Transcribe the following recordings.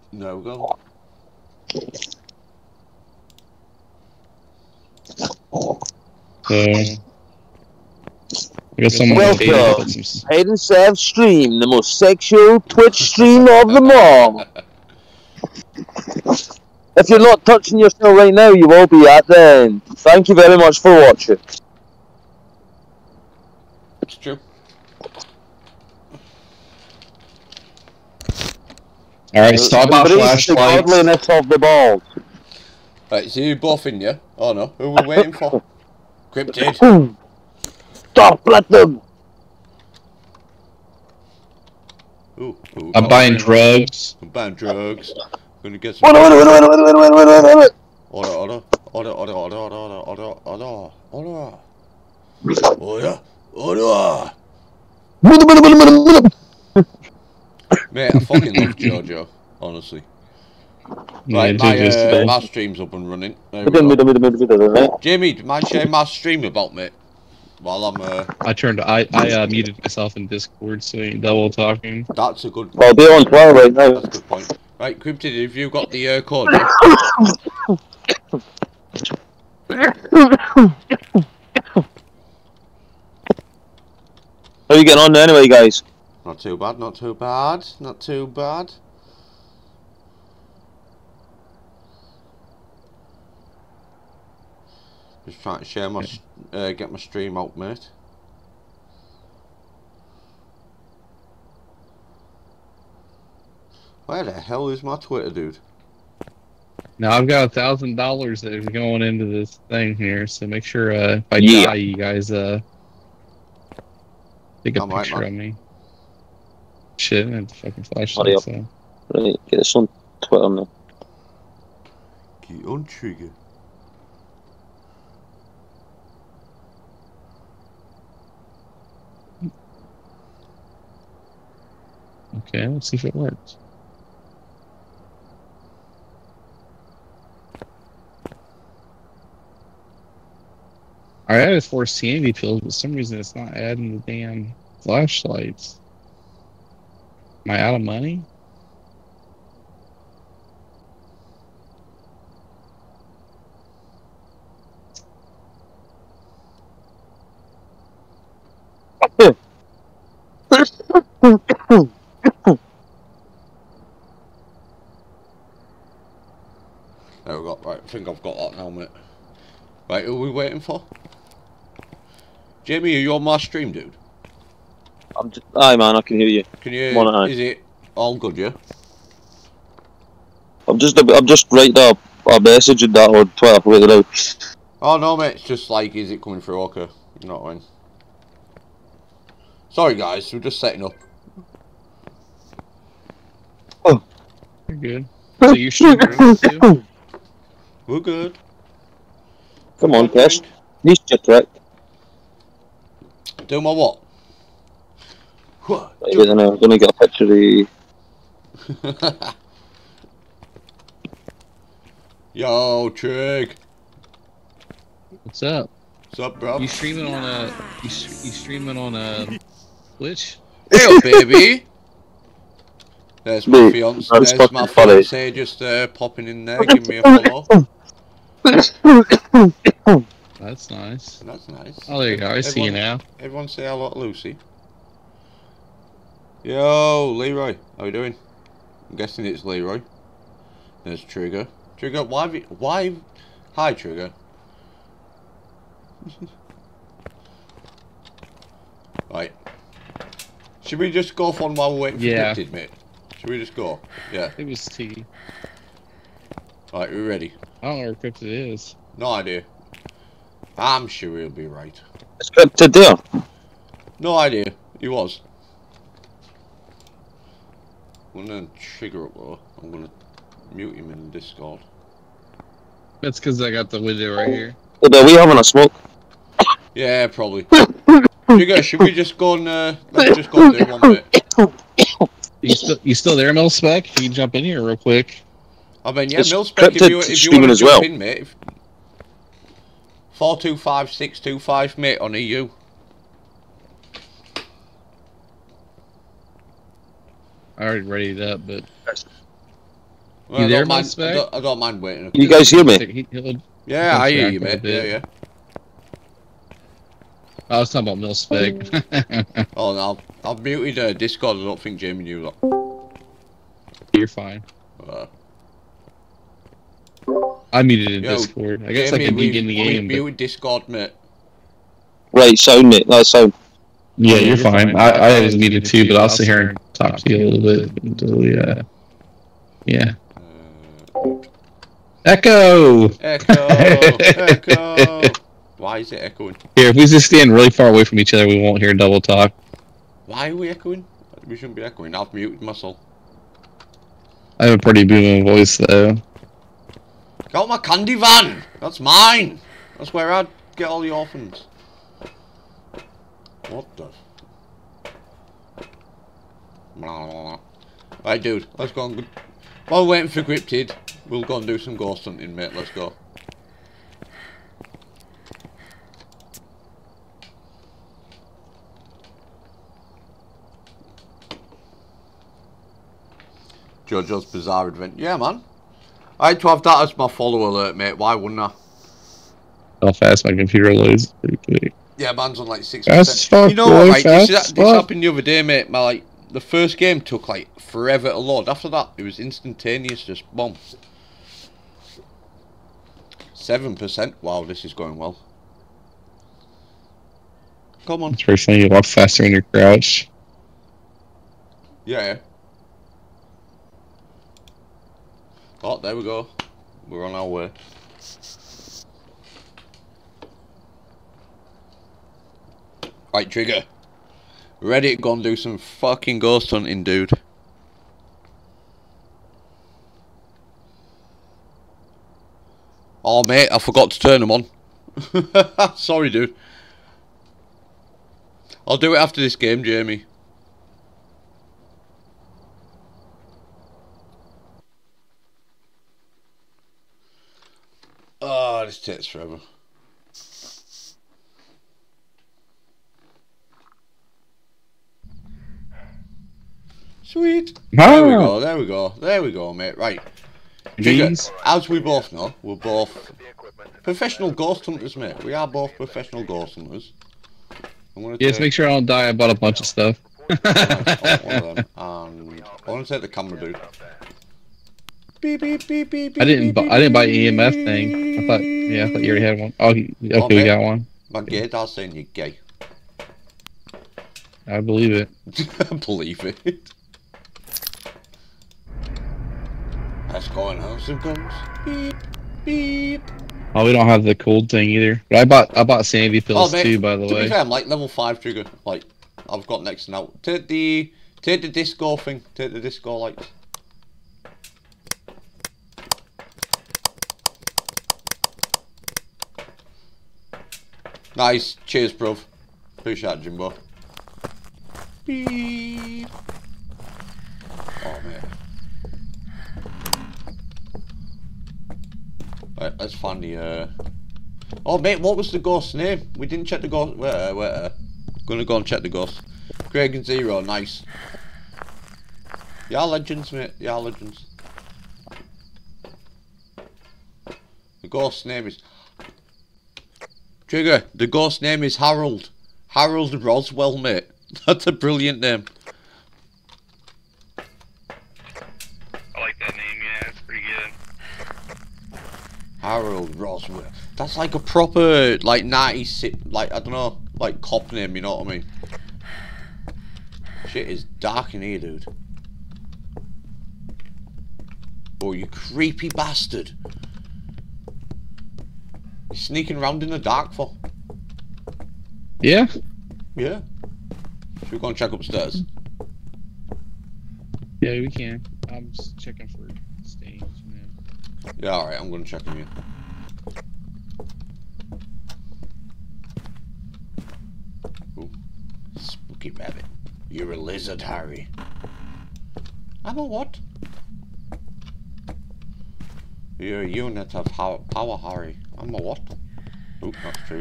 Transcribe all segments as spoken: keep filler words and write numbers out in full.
No go. So, I guess someone Welcome, put some... Hayden Sav Stream, the most sexual Twitch stream of them all. If you're not touching your show right now, you will be at the end. Thank you very much for watching. It's true. Alright, stop my Embrace the flashlights. godliness of the balls. Right, so you both in, yeah? Oh no, who are we waiting for? Cryptid. Stop, let them. Ooh, ooh, I'm buying drugs. I'm buying drugs. I'm gonna get some. Wait, wait, wait, wait, wait, wait, wait, wait, wait, wait. Order, order, order, order, order, order, order, order, order, order, order. Mate, I fucking love JoJo, honestly. Right, Yeah, my, uh, my stream's up and running. Jamie, do you mind sharing my stream about, mate? While I'm, uh... I turned, I, I uh, muted myself in Discord, so you ain't double talking. That's a good... I'll be on Twitter right now. That's a good point. Right, Cryptid, have you got the, uh, code, yeah? How are you getting on anyway, guys? Not too bad, not too bad, not too bad. Just trying to share my, uh, get my stream out, mate. Where the hell is my Twitter, dude? Now I've got a thousand dollars that is going into this thing here, so make sure uh, if I Yeah. die, you guys uh take a I'm right, picture man. of me. Shit, I have the fucking Hurry flashlight. up. So. Right, get this on Twitter now. Get on trigger. Okay, let's see if it works. I added four sandy pills, but for some reason it's not adding the damn flashlights. Am I out of money? There we go. Right, I think I've got that now, mate. Right, who are we waiting for? Jamie, are you on my stream, dude? I'm just, aye man, I can hear you. Can you? Come on, aye. Is it all good, yeah? I'm just, I'm just writing up a message in that on Twitter. Wait it out. Oh no, mate. It's just like, is it coming through? Okay, you know what I mean. Sorry, guys. We're just setting up. Oh, You're good. So you're streaming too? We're good. come on, Chris. He's just right. Do my what? Right, wait, then I'm gonna get a picture of the. Yo, Trig. What's up? What's up, bro? You streaming on a you, you streaming on a Twitch? Hey, baby. There's my Mate, fiance. that's There's my fucking funny. fiance just uh, popping in there, giving me a follow. That's nice. That's nice. Oh, there you go. I see you Everyone- now. Everyone say hello to Lucy. Yo, Leroy. How you doing? I'm guessing it's Leroy. There's Trigger. Trigger, why have you... Why... Hi, Trigger. Right. Should we just go for one while we're waiting for Yeah. Cryptid, mate? Should we just go? Yeah. It was T. Right, we're ready. I don't know where Cryptid is. No idea. I'm sure he'll be right. It's scripted there. No idea. He was. I'm gonna trigger up though. I'm gonna mute him in Discord. That's because I got the window right here. Are we having a smoke? Yeah, probably. Trigger, should we just go and uh, let's just go and do one bit? You still you still there, Milspec? You can jump in here real quick. I mean, yeah, It's Milspec, if Cryptid you if you streaming want to as jump well. in, mate. If... Four two five six two five, mate, on E U. I already readied it up, but Well, You I there, don't mind. I Spec? don't, I don't mind waiting. You guys hear me? He- he'll- Yeah, he'll I hear track you, a mate. bit. Yeah, yeah. I was talking about Mil Spec. Oh no, I've, I've muted uh, Discord. I don't think Jamie knew that. You're fine. Uh, I muted in Yo, Discord. I guess Jamie, I can we've, be in the we've game. But... muted Discord, mate. Right, sound it. That's sound. Yeah, you're, you're fine. fine. I, I, I was muted too, but I'll sit here and talk to you a little bit until we, uh, yeah. Uh, Echo! Echo! Echo! Why is it echoing? Here, if we just stand really far away from each other, we won't hear double talk. Why are we echoing? We shouldn't be echoing. I've muted myself. I have a pretty booming voice, though. Got my candy van! That's mine! That's where I'd get all the orphans. What the... Right, dude, let's go and... While we're waiting for Cryptid, we'll go and do some ghost hunting, mate. Let's go. JoJo's Bizarre Adventure. Yeah, man. I had to have that as my follow alert, mate. Why wouldn't I? How fast my computer loads pretty quick. Yeah, man's on like six Fast percent. fuck, You know boy, what, right? This, fast is, this fuck. happened the other day, mate. My, like, the first game took like forever to load. After that, it was instantaneous, just boom. Seven percent. Wow, this is going well. Come on. It's pretty funny. You walk faster when you're crouched. Yeah, yeah. Oh, there we go. We're on our way. Right, Trigger. Ready to go and do some fucking ghost hunting, dude. Oh, mate, I forgot to turn them on. Sorry, dude. I'll do it after this game, Jamie. Oh, this takes forever. Sweet. There we go, there we go, there we go, mate. Right. Trigger, as we both know, we're both professional ghost hunters, mate. We are both professional ghost hunters. I'm gonna Yes, take... make sure I don't die. I bought a bunch of stuff. one of them, and I want to take the camera, dude. Beep, beep, beep, beep, beep, I didn't. beep, I didn't buy E M F thing. I thought. Yeah, I thought you already had one. Oh, okay, Oh, we mate. got one. My gay dad's saying you're gay. I believe it. I believe it. Let's go and have some guns. Beep, beep. Oh, we don't have the cold thing either. But I bought. I bought sanity pills Oh, mate, too, by the to way. be fair, I'm like level five, Trigger. Like, I've got next to now. Take the, take the disco thing. Take the disco lights. Nice. Cheers, bruv. Appreciate it, Jimbo. Beep. Oh, mate. Right, let's find the, uh... Oh, mate, what was the ghost's name? We didn't check the ghost. Wait, uh, wait, uh... Gonna go and check the ghost. Craig and Zero, nice. Yeah, legends, mate. Yeah, legends. The ghost's name is... Trigger, the ghost's name is Harold. Harold Roswell, mate. That's a brilliant name. I like that name, yeah, it's pretty good. Harold Roswell. That's like a proper, like, nineties, like, I don't know, like, cop name, you know what I mean? Shit is dark in here, dude. Oh, you creepy bastard. You're sneaking around in the dark for? Yeah. Yeah. Should we go and check upstairs? Yeah, we can. I'm just checking for stains. Man. Yeah, alright, I'm gonna check in here. Ooh. Spooky rabbit. You're a lizard, Harry. I'm a what? You're a unit of power, Harry. I'm a what? Oop, that's true.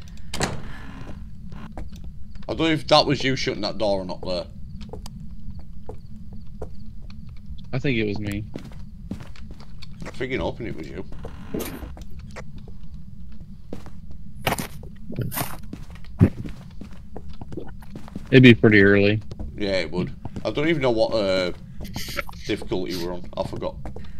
I don't know if that was you shutting that door or not there. I think it was me. freaking hoping it was you. It'd be pretty early. Yeah, it would. I don't even know what uh, difficulty we're on. I forgot.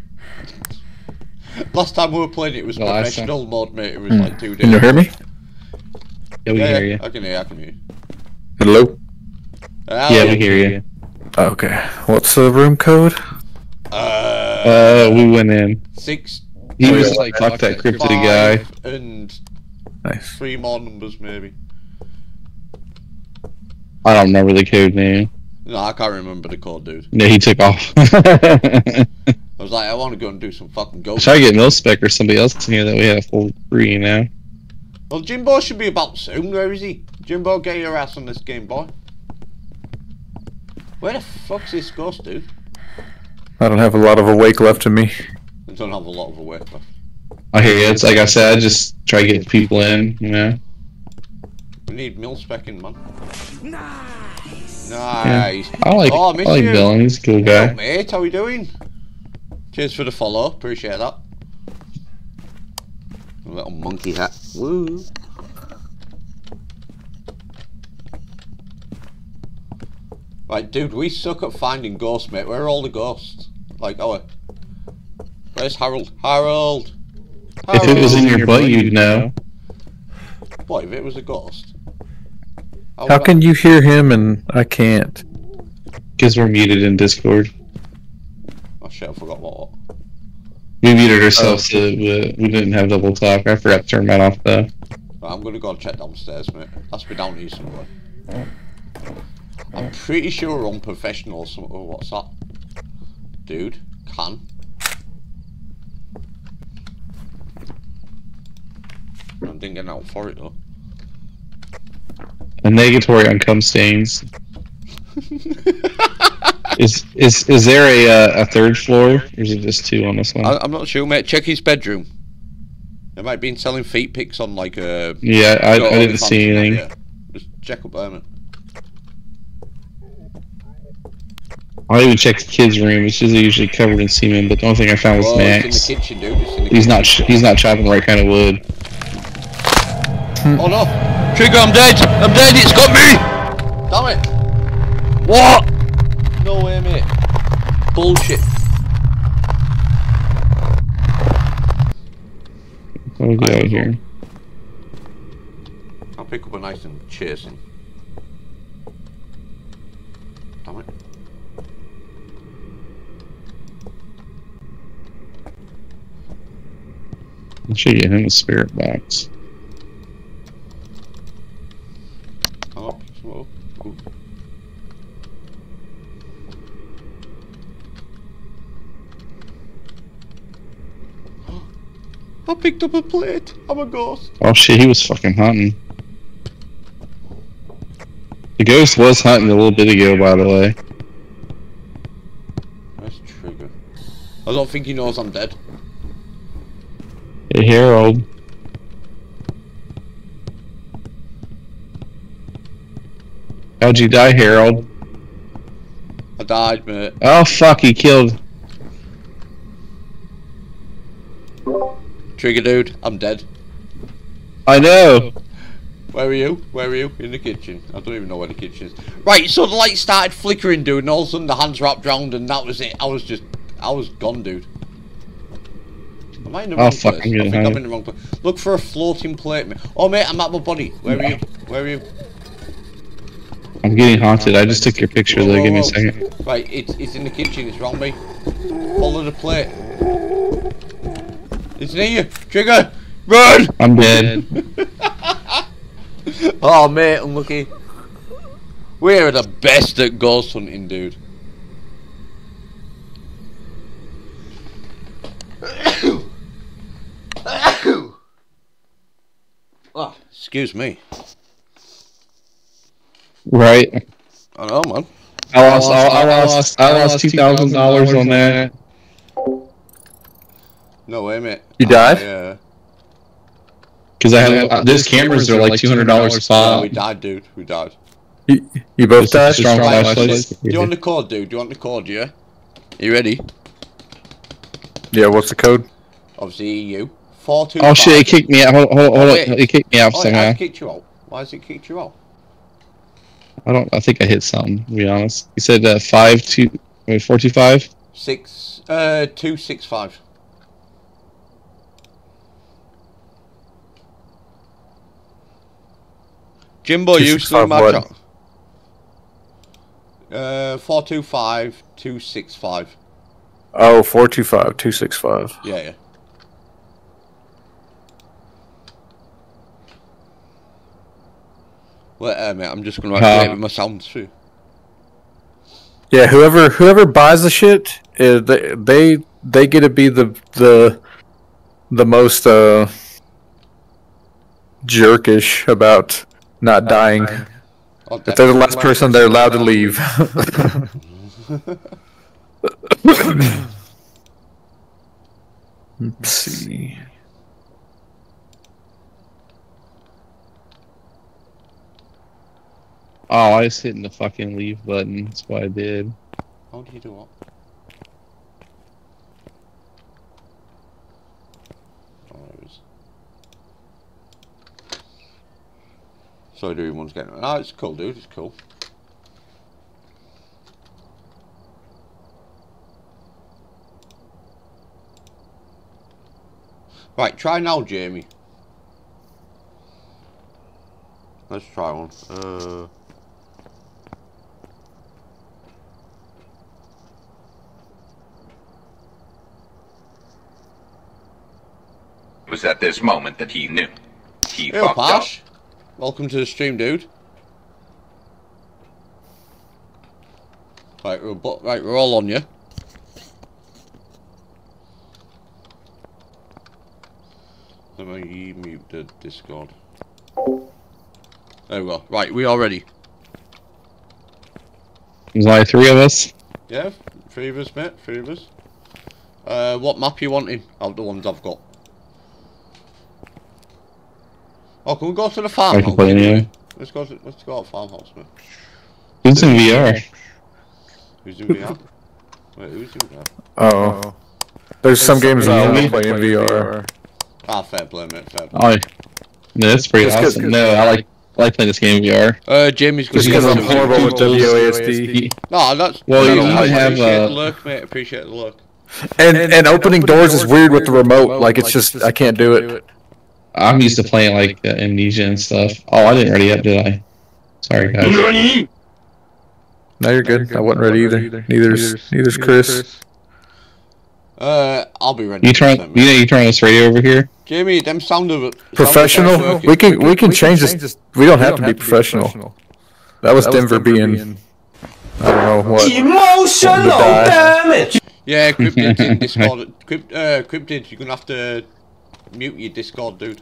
Last time we were playing it was The last professional mode, mate. It was Hmm. like two days. Can you hear me? Yeah, we yeah, hear you. I can hear you, I can hear you. Hello? Uh, Yeah, we hear you. Okay. What's the room code? Uh, Uh, we went in. six, He Oh, was yeah, like, fuck fuck that that cryptid guy. five, and Nice. three more numbers, maybe. I don't remember the code name. No, I can't remember the code, dude. No, he took off. I was like, I want to go and do some fucking ghost. Try to get Milspec or somebody else in here that we have full free, you know? Well, Jimbo should be about soon. Where is he? Jimbo, get your ass on this game, boy. Where the fuck's this ghost, dude? I don't have a lot of awake left in me. I don't have a lot of awake left. I hear you. It's like I said, just try to get people in, you know? We need mil-specking, man. Nice. Nice. I like, Oh, I I miss like you. Dylan. He's a cool Hello, guy. mate. How we doing? Cheers for the follow. Appreciate that. A little monkey hat. Woo. Right, dude, we suck at finding ghosts, mate. Where are all the ghosts? Like, oh, where's Harold? Harold! If it was in Harold! your butt, you'd know. What, if it was a ghost? How would I- can you hear him and I can't? Because we're muted in Discord. Oh shit, I forgot what. We muted ourselves so we, we didn't have double talk. I forgot to turn that off, though. Right, I'm gonna go and check downstairs, mate. That's be down here somewhere. I'm pretty sure we're on professional or something. Oh, what's that? Dude, can. I didn't get out for it though. A negatory on cum stains. Is is is there a uh, a third floor, or is it just two on this one? I, I'm not sure, mate. Check his bedroom. They might be selling feet pics on like uh Yeah, I, I got didn't OnlyFans see and that, anything. yeah. Just check up there, man. I'll even check the kids' room. It's just usually covered in semen, but the only thing I found was Oh, it's in snacks. the kitchen, dude. It's in the He's kitchen. not ch he's not chopping the right kind of wood. Oh no! Trigger, I'm dead! I'm dead! It's got me! Damn it! What? No way, mate. Bullshit. What we got out here? I'll pick up a knife and chase him. Damn it. I should get him a spirit box. Oh, slow. Ooh. I picked up a plate. I'm a ghost. Oh shit, he was fucking hunting. The ghost was hunting a little bit ago, by the way. That's Trigger. I don't think he knows I'm dead. Hey, Harold. How'd you die, Harold? I died, mate. Oh fuck, he killed. Trigger, dude. I'm dead. I know. Where are you? Where are you? In the kitchen. I don't even know where the kitchen is. Right, so the light started flickering, dude, and all of a sudden the hands wrapped round, and that was it. I was just, I was gone, dude. Am I in the Oh, wrong fuck, place? I'm I getting think high. I'm in the wrong place. Look for a floating plate, mate. Oh, mate, I'm at my body. Where are you? Where are you? I'm getting haunted. I just took your picture Whoa, though. whoa, Give me a whoa. second. Right, it's it's in the kitchen. It's wrong me. Follow the plate. It's near you. Trigger, run! I'm dead. Oh, mate, unlucky. We're the best at ghost hunting, dude. Oh, excuse me. Right. I know, man. I lost. I, I lost. I lost two thousand dollars on that. No way, mate. You died? Yeah. Because I have uh, those cameras are like two hundred dollars a Uh, pop. we died, dude. We died. You, you both died? Strong Right, flashlights. do you want the code, dude? Do you want the code, yeah? You ready? Yeah, what's the code? Obviously E U. four two Oh shit, it kicked me out. Hold, hold, hold Oh, on. wait. It kicked me out Oh, it somehow. has kicked you out. Why has it kicked you out? I don't. I think I hit something. To be honest, you said uh, five two. Wait, four two five. Six. Uh, two six five. Jimbo, Two you six still in five my what? chat? Uh, four two five two six five. Oh, four two five two six five. Yeah, yeah. Wait, uh, mate, I'm just gonna activate Uh, with my sounds too. Yeah, whoever whoever buys the shit, uh, they they they get to be the the the most uh jerkish about not dying. Oh, If they're the last person, they're allowed to leave. Let's see. Oh, I was hitting the fucking leave button. That's what I did. How do you do what? Oh, there it is. Sorry, dude, one's getting. Ah, it's cool, dude. It's cool. Right, try now, Jamie. Let's try one. Uh. It was at this moment that he knew. He Hey, fucked up. Pash. Welcome to the stream, dude. Right, we're bu- right, we're all on you. Let me mute the Discord. There we go. Right, we are ready. There's only three of us. Yeah, three of us, mate. Three of us. Uh, what map you wanting? Out the ones I've got. Oh, can we go to the I farmhouse? can play anyway. Let's go. To, let's go to the farmhouse, mate. Who's in V R? Who's in V R? Wait, who's in V R? Oh, there's some games I only Yeah. play in V R. Ah, fair play, mate. Fair play. Oh, yeah, that's pretty Just 'cause- awesome. No, I like I like playing this game in V R. Uh, Jamie's Just gonna because be I'm horrible with W A S D. No, that's. Well, no, you no, might I have, appreciate uh, the look, mate. Appreciate the look. And and opening doors is weird with the remote. Like it's just I can't do it. I'm used to playing like uh, Amnesia and stuff. Oh, I didn't ready up, did I? Sorry, guys. No, you're good. I wasn't ready either. Neither's neither's Chris. Uh, I'll be ready. You turn, you know, you turn this radio over here. Jamie, them sound of it. Professional. We can we can change this. We don't have to be professional. That was Denver being. I don't know what. Emotional damage! Yeah, Cryptid's in Discord. Crypt, uh, Cryptid, you're gonna have to mute your Discord, dude.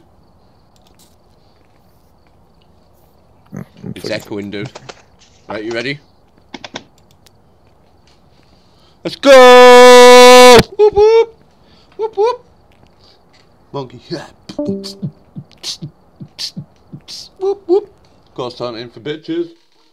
It's echoing, dude. Right, you ready? Let's go! Whoop whoop! Whoop whoop! Monkey. Whoop whoop! Ghost hunting for bitches.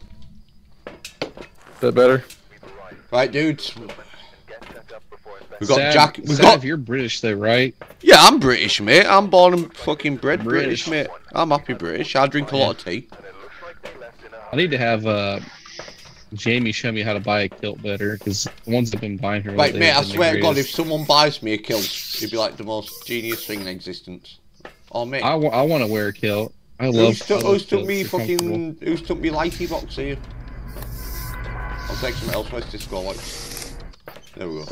Is that better? Right, dudes. We got Sad, Jack. We sad got. if you're British, though, right? Yeah, I'm British, mate. I'm born and fucking bred British, British. mate. I'm happy British. I drink a lot of tea. I need to have uh, Jamie show me how to buy a kilt better, because the ones I've been buying here. Right, lately mate, I have been the swear to God, if greatest. someone buys me a kilt, it'd be like the most genius thing in existence. Oh, mate. I, wa- I want to wear a kilt. I love. Who's, took, I love who's took kilts. me They're comfortable. fucking... Who's took me lighty box here? I'll take something else. Where's this go? Like... There we go.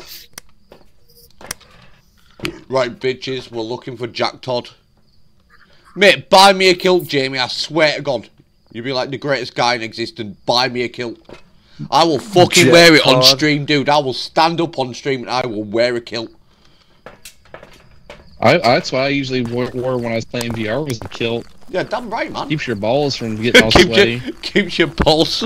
Right, bitches, we're looking for Jack Todd. Mate, buy me a kilt, Jamie. I swear to God. You'd be like the greatest guy in existence. Buy me a kilt. I will fucking Jack wear it on Todd. stream, dude. I will stand up on stream and I will wear a kilt. I, that's what I usually wore, wore when I was playing V R was a kilt. Yeah, damn right, man. Keeps your balls from getting all keeps, sweaty. your, keeps your pulse.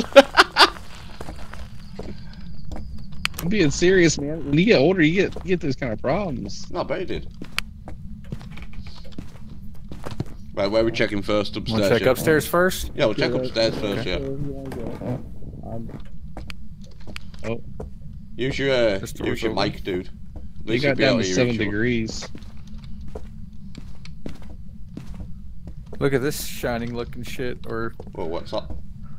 I'm being serious, man. When you get older, you get you get those kind of problems. No, I bet he did. Right, where are we checking first? Upstairs. Want to check yeah? upstairs first? Yeah, we'll check upstairs first, yeah. Oh, Use your, uh, This use door's your open. mic, dude. We least got you'll be down able to hear seven each other. degrees. Look at this shining looking shit, or Well, what's that?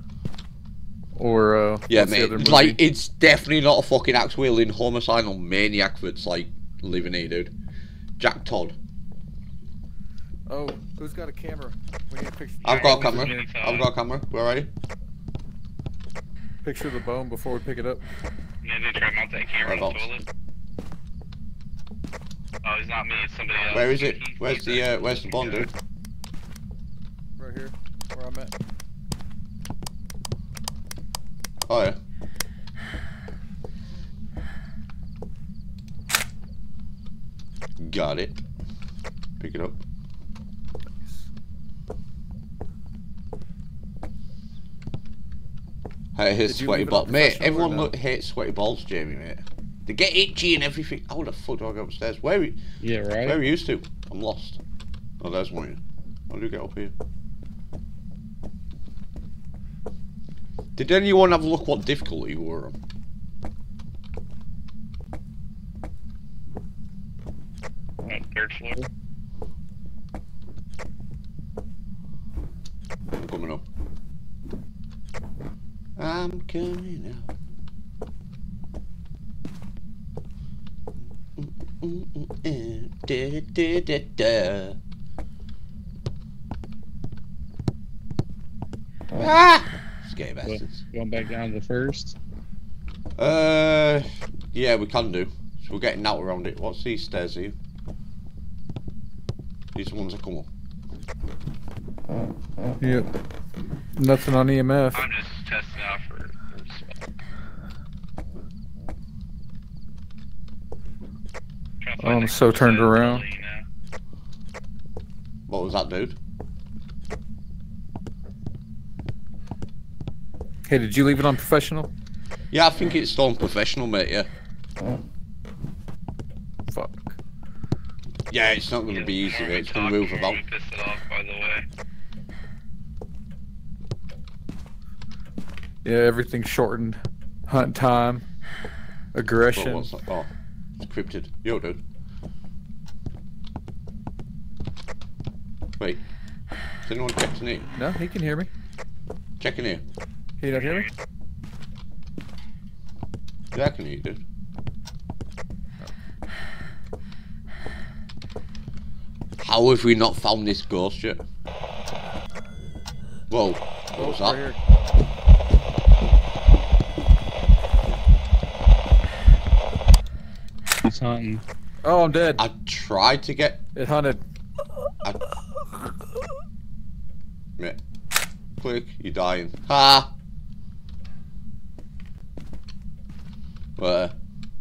or uh, Yeah, what's the other mate. movie? Like, it's definitely not a fucking axe wielding homicidal maniac that's like living here, dude. Jack Todd. Oh, who's got a camera? We need a picture. I've got a bones in camera. here. I've got a camera. Where are you? Picture of the bone before we pick it up. Yeah, they try to mount that camera on the Whereabouts? toilet. Oh, it's not me, it's somebody else. Where is it? He- Where's he's the a- uh, where's the bond, dude? Right here, where I'm at. Oh yeah. Got it. Pick it up. Hey, his Did you sweaty leave it balls. on Mate, professional or everyone no? look, hates sweaty balls, Jamie, mate. They get itchy and everything. How the fuck do I go upstairs? Where are you, Yeah, right? where are you used to? I'm lost. Oh, there's one of you. How do you get up here? Did anyone have a look what difficulty you were on? Oh, third floor. I'm coming up. I'm coming out. Mm, mm, mm, mm, da, da, da, da. Ah! Scary bastards. Going back down to the first. Uh, yeah, we can do. So we're getting out around it. What's these stairs here? These ones that come up. Yep. Nothing on E M F. I'm just testing out for. for spell. Trying to Oh, find I'm the so turned side of the around. building, you know? What was that, dude? Hey, did you leave it on professional? Yeah, I think it's still professional, mate, yeah. Fuck. Yeah, it's not going to be easy, mate. It's going to move about. We pissed it off, by the way. Yeah, everything's shortened. Hunt time. What, Aggression. what's that? Oh, it's cryptid. Yo, dude. Wait. Is anyone checking here? No, he can hear me. Checking here. Can you not hear me? Yeah, I can hear you, dude. How have we not found this ghost yet? Whoa, what was Right that? here. He's hunting. Oh, I'm dead. I tried to get... It hunted. I... Mate. Click, you're dying. Ha! Where?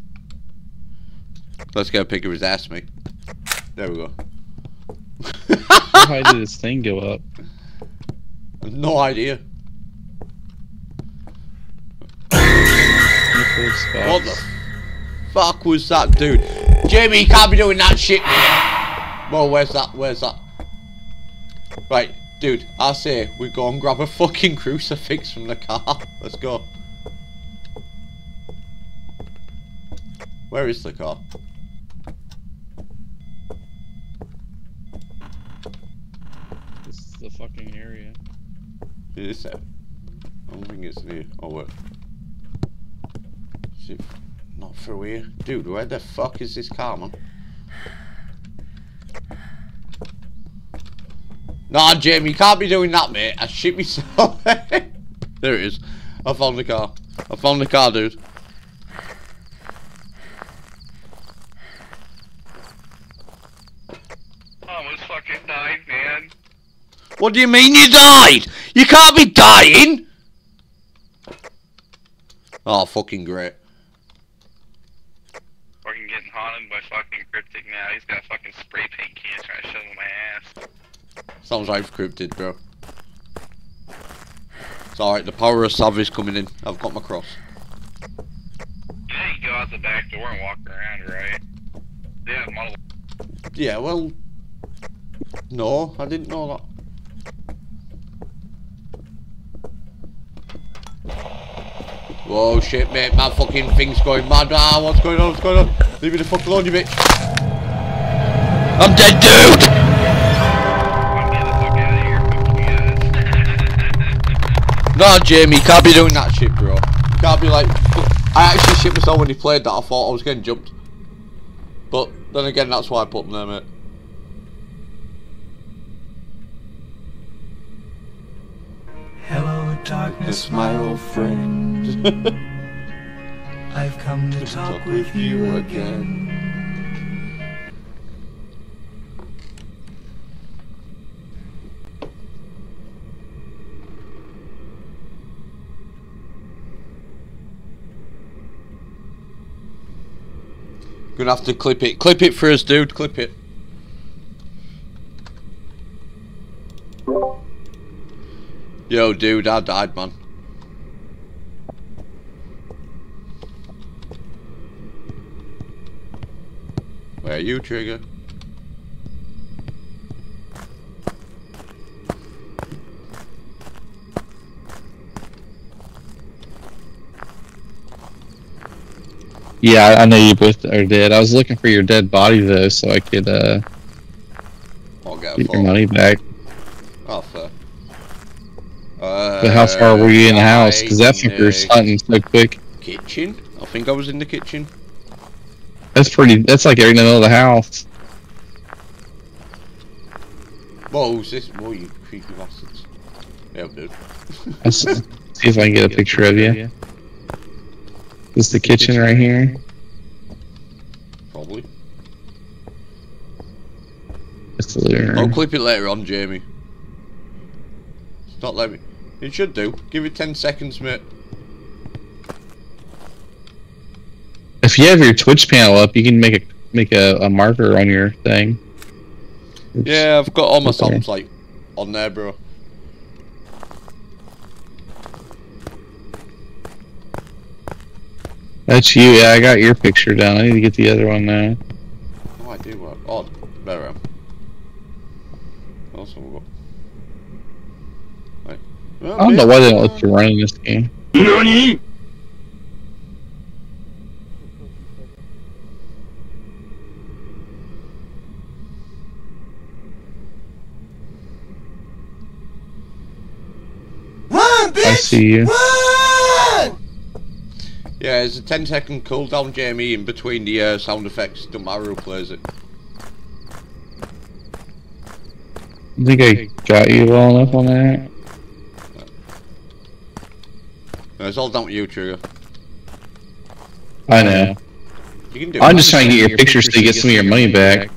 Let's get a pic of his ass, mate. There we go. How high did this thing go up? No idea. twenty-four spots. What the fuck was that, dude? Jamie, you can't be doing that shit, mate. Well, where's that? Where's that? Right, dude, I say we go and grab a fucking crucifix from the car. Let's go. Where is the car? This is the fucking area. Is it? I don't think it's near. Oh, wait. Is it not through here? Dude, where the fuck is this car, man? Nah, Jamie, you can't be doing that, mate. I shit myself. There it is. I found the car. I found the car, dude. I almost fucking died, man. What do you mean you died? You can't be dying! Oh, fucking great. Fucking getting haunted by fucking Cryptic now. He's got a fucking spray paint can trying to shove in my ass. Sounds like cryptid, bro. It's alright, the power of Sav is coming in. I've got my cross. You know you go out the back door and walk around, right? They have model. Yeah, well... No, I didn't know that. Whoa, shit, mate. My fucking thing's going mad. Ah, what's going on? What's going on? Leave me the fuck alone, you bitch. I'm dead, dude! Nah, Jamie, you can't be doing that shit, bro. You can't be like... I actually shit myself when he played that. I thought I was getting jumped. But, then again, that's why I put him there, mate. Hello, darkness, my old friend. I've come to talk with you again. Gonna have to clip it. Clip it for us, dude. Clip it. Yo, dude, I died, man. Where are you, Trigger? Yeah, I know you both are dead. I was looking for your dead body though, so I could uh I'll get, get your money back. Oh, fair. Uh, But how far were you in the house? Because that fucker's hunting so quick. Kitchen? I think I was in the kitchen. That's pretty. That's like right in the middle of the house. Whoa, who's this? Whoa, you creepy bastards. Yeah, dude. Let's see if I can get a picture of you. This is the kitchen right here. Probably. That's the living room. I'll clip it later on, Jamie. It's not let me. It should do. Give it ten seconds, mate. If you have your Twitch panel up, you can make a make a, a marker on your thing. Oops. Yeah, I've got all my Okay. songs like on there, bro. That's you. Yeah, I got your picture down. I need to get the other one now. Oh, I do work. Oh, there I am. Also, we've got. Right. Well, I don't know mate, why they don't let you run in this game. NANI?! Run, bitch! I see you. Run! Yeah, it's a ten second cooldown, Jamie, in between the uh, sound effects. Don't matter who plays it. I think I got you well enough on that. No, it's all down to you, Trigger. I know. You can do I'm it. just trying to get your picture so you get some of your money back.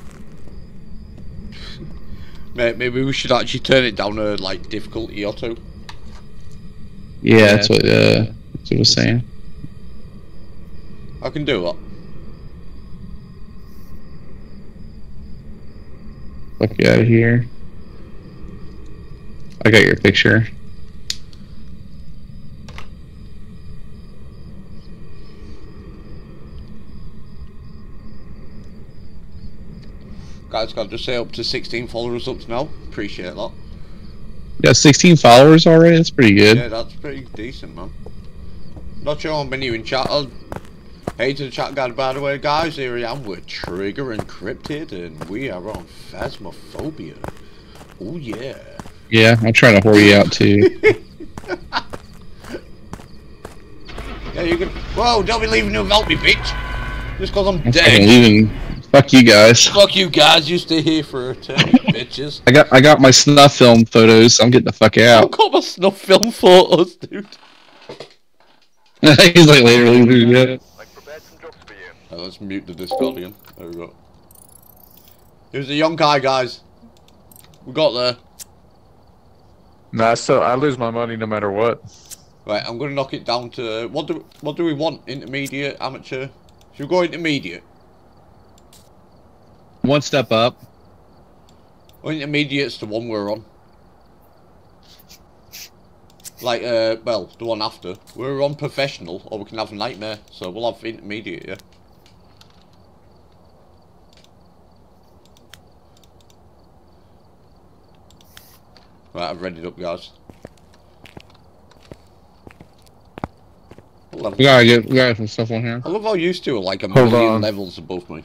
Mate, maybe we should actually turn it down to like difficulty auto. Yeah, that's what uh, that's what I was saying. I can do that. Fuck you out of here. I got your picture. Guys, got to say up to sixteen followers up to now. Appreciate that. You got sixteen followers already? That's pretty good. Yeah, that's pretty decent, man. Not sure how many you in chat. I'll... Hey to the chat guide, by the way, guys. Here I am with Trigger Encrypted, and we are on Phasmophobia. Oh yeah. Yeah, I'm trying to whore you out too. Yeah, you can. Whoa! Don't be leaving me without me, bitch. Just cause I'm I'm fucking dead. leaving. Fuck you guys. Fuck you guys. You stay here for eternity, bitches. I got I got my snuff film photos. So I'm getting the fuck I've out. got my snuff film photos, dude. He's like literally losing it. Right, let's mute the Discord again. There we go. Here's the young guy, guys. We got there. Nah, so I lose my money no matter what. Right, I'm gonna knock it down to what do what do we want? Intermediate, amateur. Should we go intermediate? One step up. Well, intermediate's the one we're on. Like, uh, well, the one after. We're on professional, or we can have nightmare. So we'll have intermediate, yeah. Right, I've readied up, guys. Oh, level. We gotta get, we gotta get some stuff on here. I love how used to are like a Hold million on. levels above me.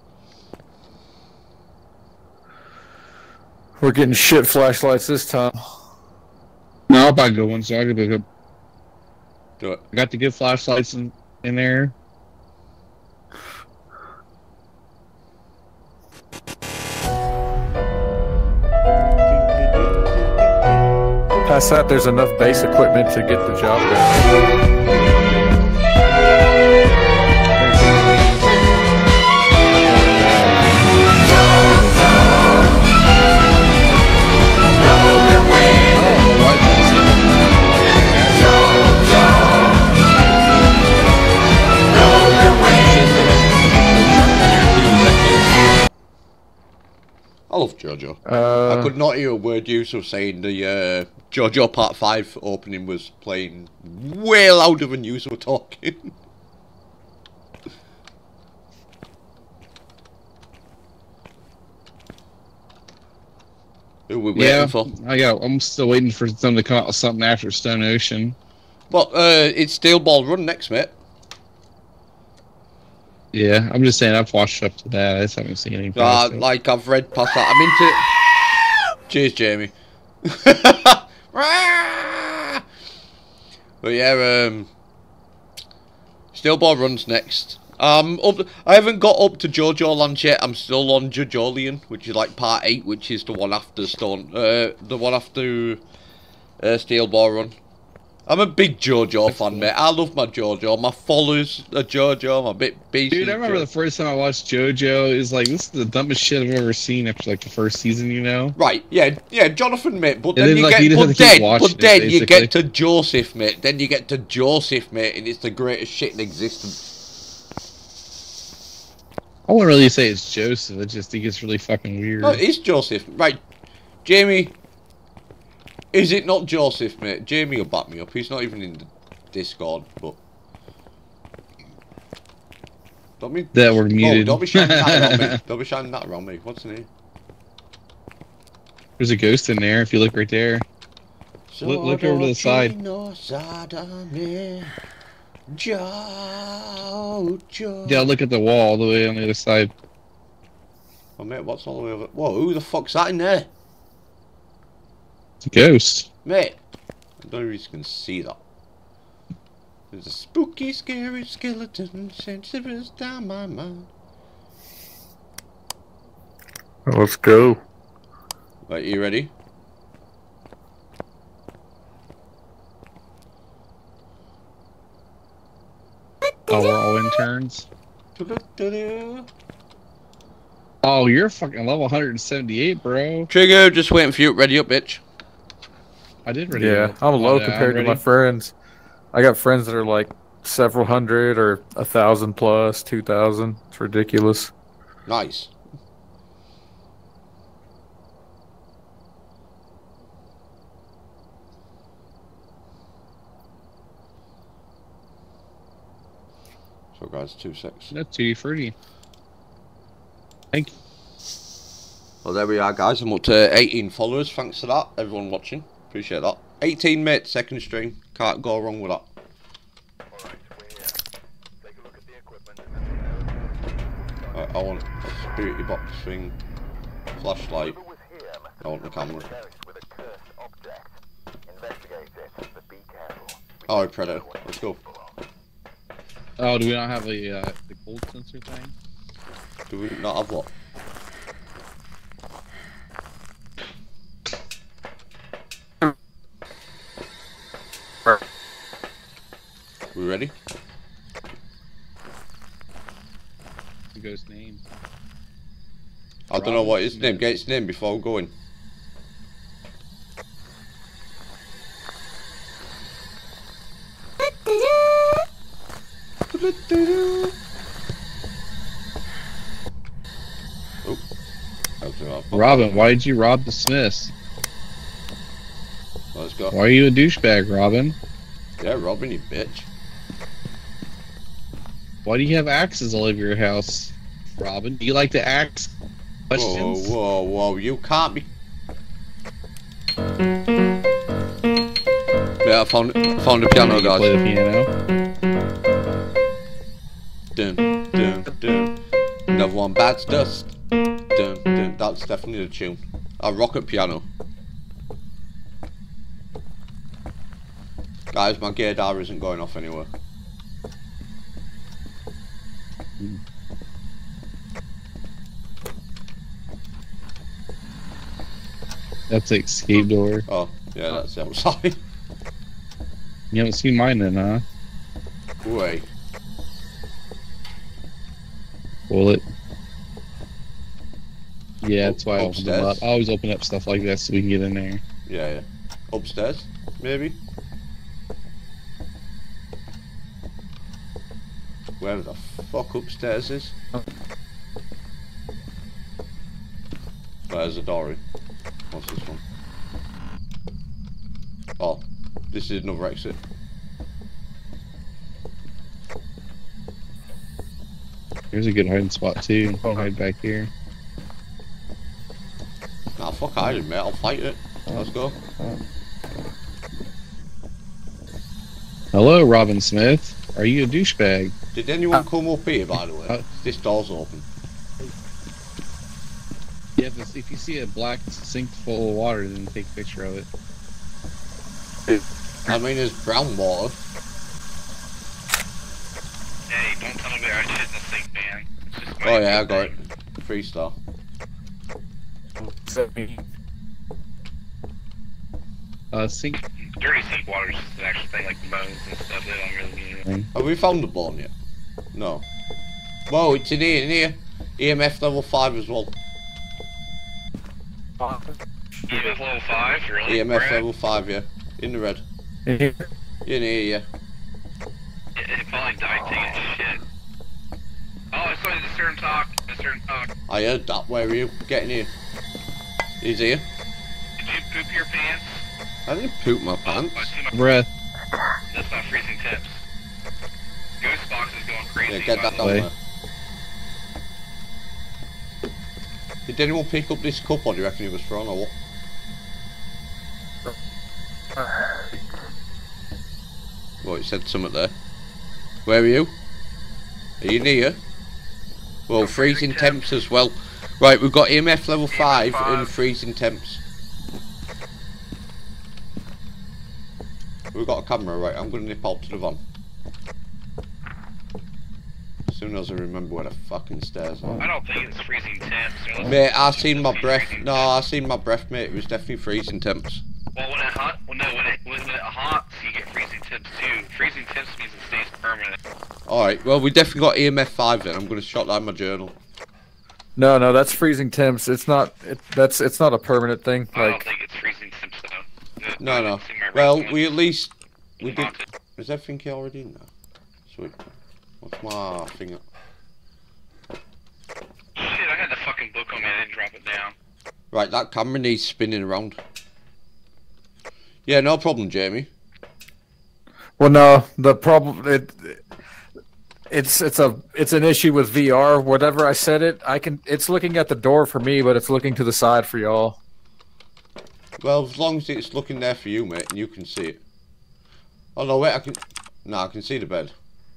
We're getting shit flashlights this time. No, I'll buy good ones. So I, get a, Do it. I got the good flashlights in, in there. Past that, there's enough base equipment to get the job done. I love JoJo. Uh, I could not hear a word use of saying the uh, JoJo Part five opening was playing way louder than you were talking. Who are we waiting Yeah, for? I got. I'm still waiting for them to come out with something after Stone Ocean. Well, uh, it's Steel Ball Run next, mate. Yeah, I'm just saying I've watched up to that. I just haven't seen any. Uh, past it. like, I've read past that. I'm into... Cheers, Jamie. But yeah, um... Steel Ball Run's next. Um, up, I haven't got up to JoJo Land yet. I'm still on JoJolian, which is like part eight, which is the one after Stone... Uh, the one after... Uh, Steel Ball Run. I'm a big JoJo fan, mate. I love my JoJo. My followers are JoJo. I'm a bit beastie. Dude, I remember the first time I watched JoJo. Is like, this is the dumbest shit I've ever seen after like the first season. You know? Right, yeah, yeah, Jonathan, mate. But And then then, you like, you get, just but have to keep then, watching but it, then you basically. get to Joseph, mate. Then you get to Joseph, mate, and it's the greatest shit in existence. I wouldn't really say it's Joseph. I just think it's really fucking weird. No, it's Joseph, right? Jamie, is it not Joseph, mate? Jamie will back me up. He's not even in the Discord, but don't be That we're oh, muted. don't be shining that around me. Don't be shining that around me. What's the name? There's a ghost in there. If you look right there. Look- look over to the side. Yeah, look at the wall all the way on the other side. Oh, mate, what's all the way over? Whoa, who the fuck's that in there? It's a ghost. Mate, I don't know if you can see that. There's a spooky, scary skeleton sent shivers down my mind. let's go. Right, you ready? Oh, we're all interns. Doo-doo-doo-doo. Oh, you're fucking level one hundred seventy-eight, bro. Trigger, just waiting for you. Ready up, bitch. I did ready. Yeah, I'm low compared to my friends. I got friends that are like several hundred or a thousand plus, two thousand. It's ridiculous. Nice. So guys, two six. That's too fruity. Thank you. Well, there we are, guys. I'm up to eighteen followers. Thanks for that, everyone watching. Appreciate that. eighteen, mate. Second stream. Can't go wrong with that. Right, I want a spirity box thing, flashlight. I want the camera. Alright, Predator. Let's go. Oh, do we not have a uh, the cold sensor thing? Do we not have what? We ready? The ghost name. I don't know what his name. Get his name before going. Oh. Robin, why did you rob the Smiths? Let's go. Why are you a douchebag, Robin? Yeah, Robin, you bitch. Why do you have axes all over your house, Robin? Do you like to axe Whoa, questions? whoa, whoa, you can't be... Yeah, I found, found the piano, You guys. play the piano. Dun, dun, dun. Another one bites dust. Dun, dun. That's definitely the tune. A rocket piano. Guys, my gaydar isn't going off anywhere. That's the escape door. Oh, yeah, that's outside. You haven't seen mine then, huh? Wait. Pull it. Yeah, that's why I opened them Upstairs. up. I always open up stuff like that so we can get in there. Yeah, yeah. Upstairs, maybe? Where the fuck upstairs is? There's a door in. What's this one? Oh, this is another exit. Here's a good hiding spot too. I'll hide back here. Nah, fuck hiding, mate. I'll fight it. Let's go. Hello, Robin Smith. Are you a douchebag? Did anyone come up here, by the way? Uh, This door's open. Yeah, if if you see a black sink full of water, then take a picture of it. I mean, there's brown water. Hey, don't tell me I shit in the sink, man. It's just my Oh yeah, I got thing. it. Three star. Uh, sink. Dirty sink water is just an extra thing, like bones and stuff. They don't really need it. Have we found the bone yet? No. Whoa, it's in here, in here. E M F level five as well. E M F level five, really? E M F Brad? level five, yeah. In the red. In here? In here, yeah. It, it probably died taking shit. Oh, I saw you discern talk. Discern talk. I heard that. Where are you? Get in here. He's here. Did you poop your pants? I didn't poop my pants. Oh, I see my Breath. That's not freezing temps. Ghost box is going crazy. Yeah, get by that the down way. there. Did anyone pick up this cup, or do you reckon it was thrown, or what? Well, it said something there. Where are you? Are you near? Well, freezing temps as well. Right, we've got E M F level five and freezing temps. We've got a camera, right? I'm gonna nip out to the van. As soon as I remember where the fucking stairs are. I don't think it's freezing temps. Unless Mate, I it's seen my freezing breath. temps. No, I seen my breath, mate. It was definitely freezing temps. Well, when it hot, well, no, when it when it hot, you get freezing temps too. Freezing temps means it stays permanent. Alright, well, we definitely got E M F five then. I'm gonna shot that in my journal. No, no, that's freezing temps. It's not. It, that's. It's not a permanent thing. I don't Like, think it's freezing temps though. Uh, No, I no. didn't see my Well, rest we one. at least we did. Haunted. Is everything here already in there? Sweet. What's my finger? Shit, I had the fucking book on me. I didn't drop it down. Right, that camera needs spinning around. Yeah, no problem, Jamie. well, no. The problem. It. It's it's a it's an issue with V R. Whatever I set it, I can. It's looking at the door for me, but it's looking to the side for y'all. Well, as long as it's looking there for you, mate, and you can see it. Oh no, wait, I can. No, I can see the bed.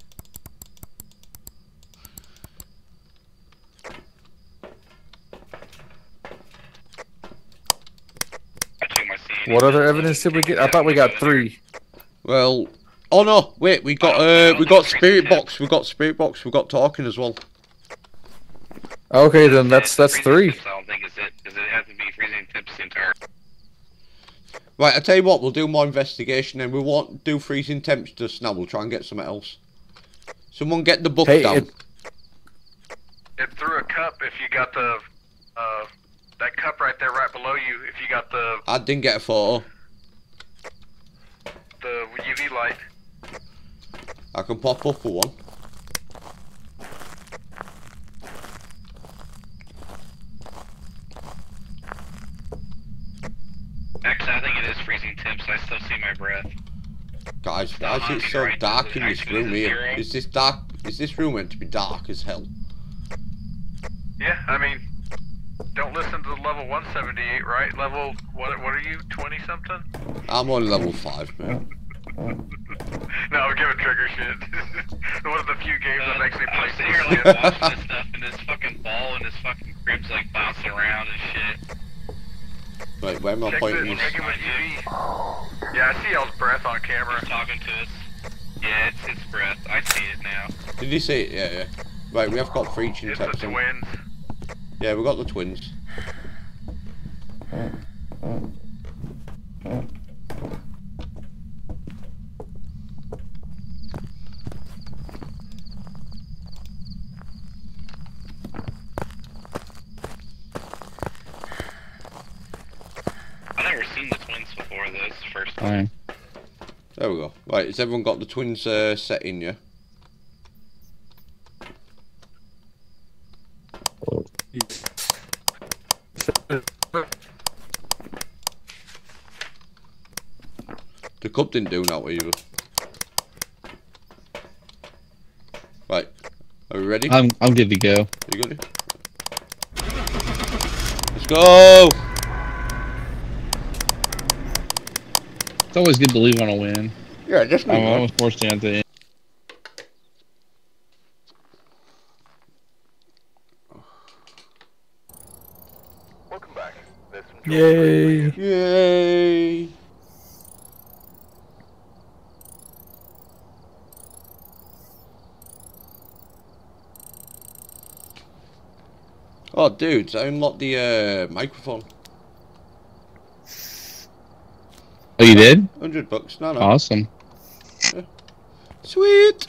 I took my C D. What other evidence did we get? I thought we got three. Well, oh no, wait, we got uh, we got spirit box, we got spirit box, we got talking as well. Okay, then that's that's Freezing three. temps, I don't think is it because it has to be freezing temps the entire. Right, I tell you what, we'll do more investigation, and we won't do freezing temps just now. We'll try and get something else. Someone get the book Hey, down. it- It threw a cup if you got the, uh, that cup right there right below you, if you got the, I didn't get a photo. the U V light. I can pop up for one. Actually, I think it is freezing temps. I still see my breath. Guys, why is it so Right, dark in this actually, room it's a here? zero. Is this dark? Is this room meant to be dark as hell? Yeah, I mean, don't listen to the level one seventy-eight, right? Level, what, what are you, twenty something? I'm on level five, man. No, give it trigger shit. One of the few games Uh, I've actually I'm played. sitting here like watching this stuff, and this fucking ball and this fucking crib's like bouncing around and shit. Right, where am I Check pointing the, this? check the T V. Yeah, I see y'all's breath on camera. He's talking to us. Yeah, it's its breath. I see it now. Did you see it? Yeah, yeah. Right, we have got three chin It's the taps in. twins. Yeah, we got the twins. I've never seen the twins before this. First time. Fine. There we go. Right, has everyone got the twins uh, set in, yeah? The cup didn't do that either. Right, are we ready? I'm I'm good to go. You got it? Let's go! It's always good to leave on a win. Yeah, just I'm almost forced to at the end. Welcome back. This Yay! Yay! Oh, dudes, I unlocked the uh, microphone. Oh, you did? Hundred bucks. No, no. Awesome. Sweet.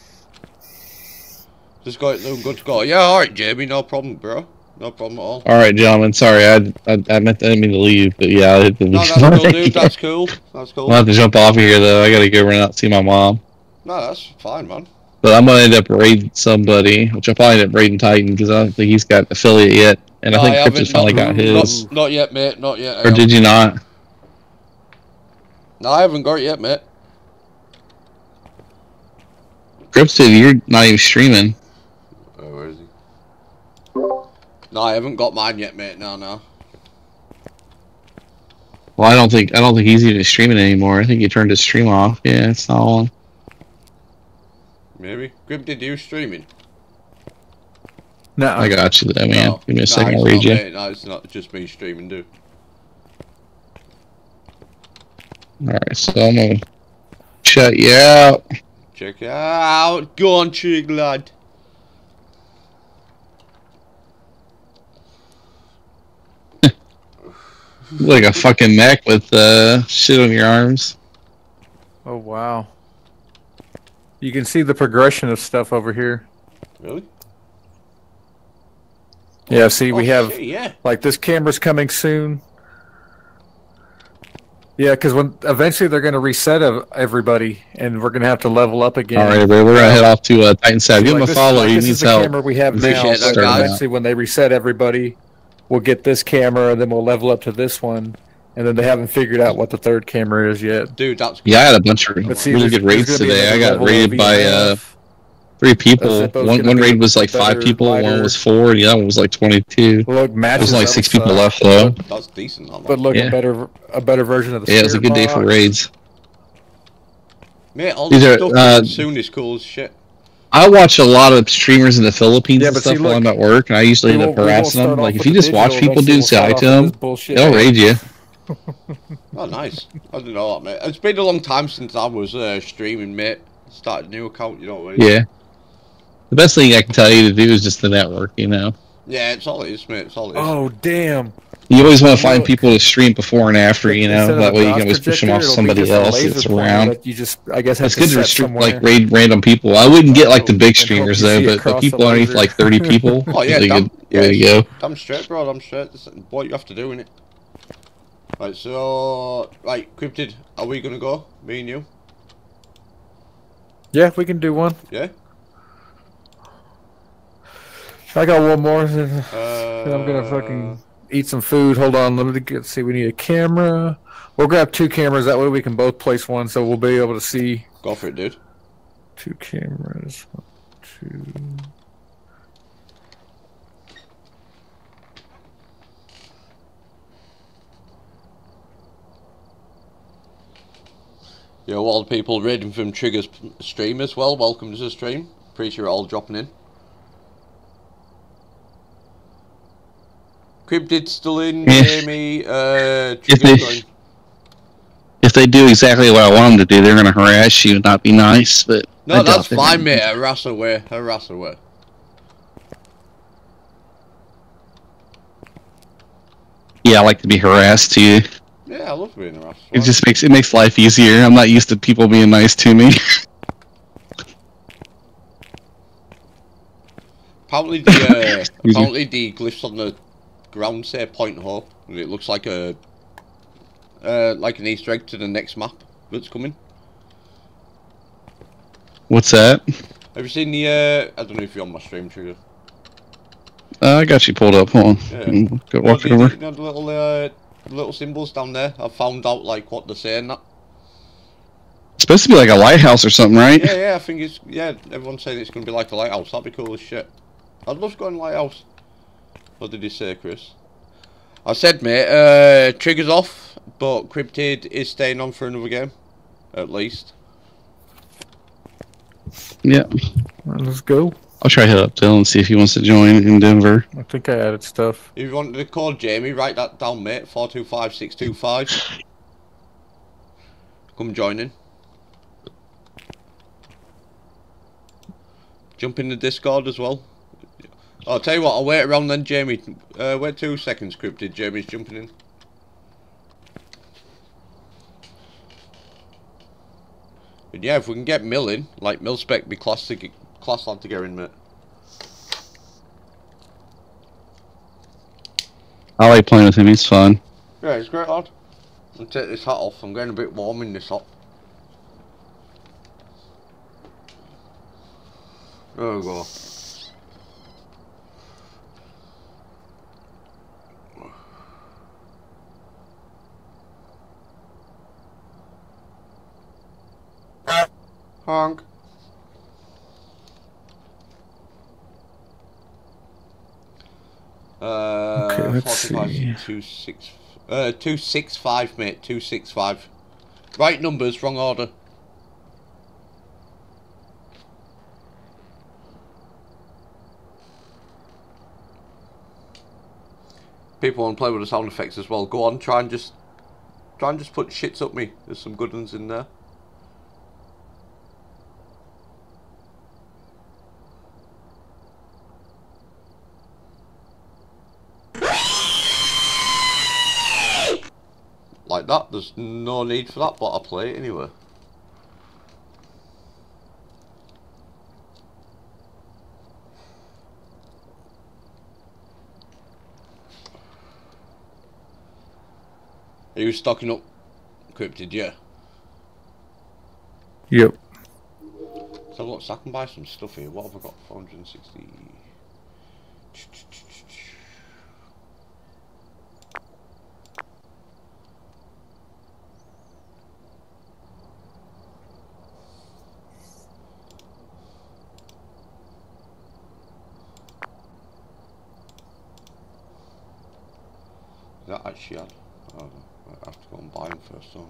Just got it doing good to go. Yeah, all right, Jamie. No problem, bro. No problem at all. All right, gentlemen. Sorry, I I, I meant I didn't mean to leave, but yeah, I had to leave. No, that's cool, dude. That's cool. That's cool. I'll have to jump off of here though. I gotta go run out and see my mom. No, that's fine, man. But I'm gonna end up raiding somebody, which I'll probably end up raiding Titan because I don't think he's got affiliate yet, and No, I think I Crypto's haven't. finally Not, got his. Not, not yet, mate. Not yet. Or did you not? No, I haven't got it yet, mate. Crypto, you're not even streaming. Oh, where is he? No, I haven't got mine yet, mate. No, no. Well, I don't think I don't think he's even streaming anymore. I think he turned his stream off. Yeah, it's not on. Maybe. Grim, did you streaming? No, I got you there, man. No. Give me a No, second, it's I'll read not, you. mate. No, it's not just me streaming, dude. Alright, so I'm gonna shut you out. Check it out. Go on, Trig, lad. Like a fucking mech with uh, shit on your arms. Oh wow. You can see the progression of stuff over here. Really? Yeah, see, we Oh, have shit, yeah. like this camera's coming soon. Yeah, because when eventually they're going to reset ev- everybody, and we're going to have to level up again. Alright, bro, we're gonna head off to uh, Titan Sab. Give Like, him a this- follow, like, he this needs is the help. camera we have now. Appreciate that, But guys. eventually, when they reset everybody, we'll get this camera, and then we'll level up to this one. And then they haven't figured out what the third camera is yet. Dude, that's Yeah, I had a bunch of But see, really there's- good there's raids gonna be today. I another got level of raided by uh, E M F. three people. Zippo's One gonna one be raid was like five better, people, one lighter. was four, and the other one was like twenty-two. Look, matches There's only up six stuff, people left though. that's decent, man. But look, Yeah. a better a better version of the Yeah, it was a good day for Spirit raids. Mate, all These this are, stuff uh, soon is cool as shit. I watch a lot of streamers in the Philippines Yeah, and but see, stuff while look, I'm at work, and I usually we end up won't- we won't harassing start them. off Like, if with you the just watch digital, people eventually do we'll start say off to with them, this bullshit. they'll raid you. Oh, nice. I didn't know that, mate. It's been a long time since I was uh, streaming, mate. Started a new account, you know what I mean? Yeah. The best thing I can tell you to do is just the network, you know? Yeah, it's all it is, mate. It's all it is. Oh damn! You always want to find Look. people to stream before and after, you know? Instead of That a way you can DOS always push them off projector, it'll be somebody just a else laser that's pointer around. that you just, I guess, have It's to good to set restrict, somewhere. like, raid random people. I wouldn't get, like, the big And hope streamers, you though, see but the across people the underneath, laser. like, thirty people, Oh, yeah, is a damn, good yeah, way to go. damn straight, bro. I'm straight. This is what you have to do, innit? Right, so... Right, Cryptid, are we gonna go? Me and you? Yeah, we can do one. Yeah? I got one more. and Uh, I'm gonna fucking eat some food. Hold on, let me get see. We need a camera. We'll grab two cameras. That way we can both place one, so we'll be able to see Go for it, dude. two cameras. One, two. Yo, all the people raiding from Trigger's stream as well, welcome to the stream. Appreciate you all dropping in. Cryptid still in, Yeah. Jamie, uh, If Trigger's they, going. if they do exactly what I want them to do, they're going to harass you and not be nice, but... No, I doubt that's they're fine, gonna- mate. Harass away, harass away. Yeah, I like to be harassed too. Yeah, I love being harassed. It just makes it makes life easier. I'm not used to people being nice to me. Apparently the uh, apparently the glyphs on the ground say Point Hope, and it looks like a uh, like an Easter egg to the next map that's coming. What's that? Have you seen the? Uh, I don't know if you're on my stream, Trigger. Uh, I got you pulled up. Hold on. Yeah. Mm, Go You know, walk the, over. you know the little uh, little symbols down there. I found out like what they're saying. That. It's supposed to be like a lighthouse or something, right? Yeah, yeah. I think it's yeah. Everyone's saying it's going to be like a lighthouse. That'd be cool as shit. I'd love to go in a lighthouse. What did you say, Chris? I said, mate. Uh, Trigger's off, but Cryptid is staying on for another game, at least. Yeah. Let's go. I'll try to hit up Dylan and see if he wants to join in Denver. I think I added stuff. If you wanted to call Jamie, write that down, mate. Four two five six two five. Come join in. Jump in the Discord as well. I'll tell you what. I'll wait around then, Jamie. Uh, wait two seconds, Cryptid. Jamie's jumping in. But yeah, if we can get Mill in, like Millspec, be class to get, class lad to get in, mate. I like playing with him. He's fun. Yeah, he's great lad. I'll take this hat off. I'm getting a bit warm in this hat. There we go. Honk. Uh, Okay, let's forty-five, see. two six, uh, two six five, mate. Two six five. Right numbers, wrong order. People want to play with the sound effects as well. Go on, try and just, try and just put shits up me. There's some good ones in there. Like that, there's no need for that, but I'll play it anyway. Are you stocking up, Cryptid? Yeah. Yep. So look, so I can buy some stuff here. What have I got? four hundred sixty. Is that actually had? Oh, I have to go and buy them first, don't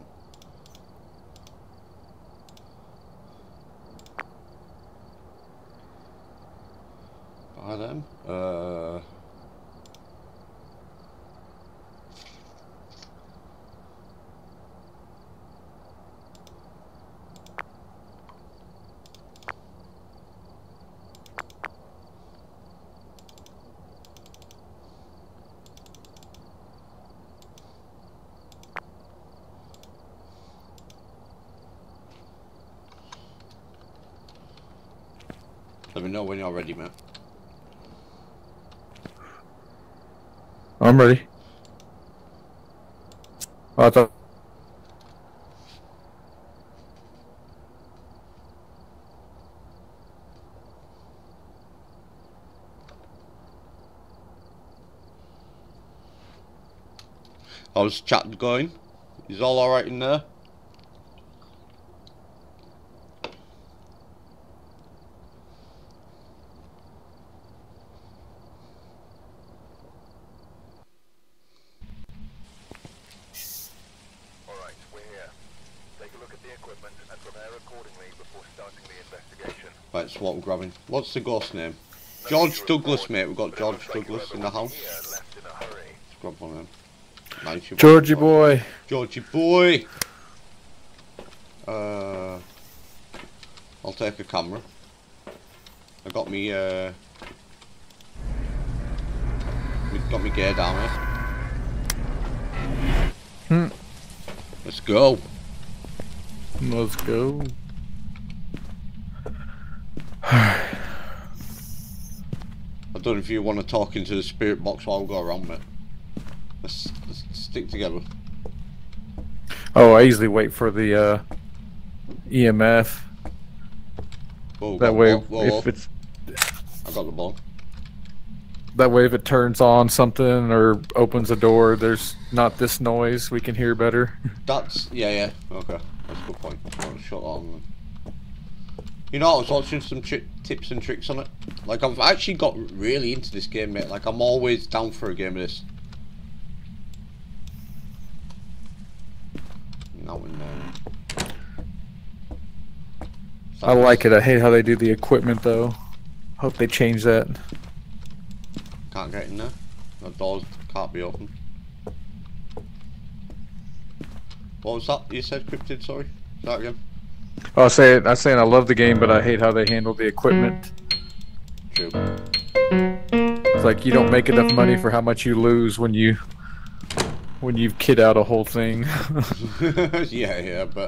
I? Buy them. Uh. Let me know when you're ready, mate. I'm ready. Oh, I thought. How's chat going? Is all alright in there? Alright, we're here. Take a look at the equipment. That's what we're grabbing. What's the ghost name? George Douglas, mate. We've got George Douglas in the house. Let's grab one of them. Nice. Georgie boy. Georgie boy. Uh, I'll take a camera. I got me. Uh, got me gear down here. Hmm. Let's go. Let's go. I don't know if you want to talk into the spirit box while we go around, mate. Let's, let's stick together. Oh, I usually wait for the uh, E M F. Whoa, that way, whoa, whoa, if whoa. it's I got the ball. that way, if it turns on something or opens a door, there's not this noise. We can hear better. That's yeah, yeah. Okay, that's a good point. I'll shut that on then. You know, I was watching some tri tips and tricks on it. Like, I've actually got really into this game, mate. Like, I'm always down for a game of this. Now and then. I like it. I hate how they do the equipment, though. Hope they change that. Can't get in there. The doors can't be open. What was that you said, Cryptid? Sorry. Say that again. Oh, I say I was saying I love the game, but I hate how they handle the equipment. True. It's like you don't make enough money for how much you lose when you when you kid out a whole thing. yeah, yeah, but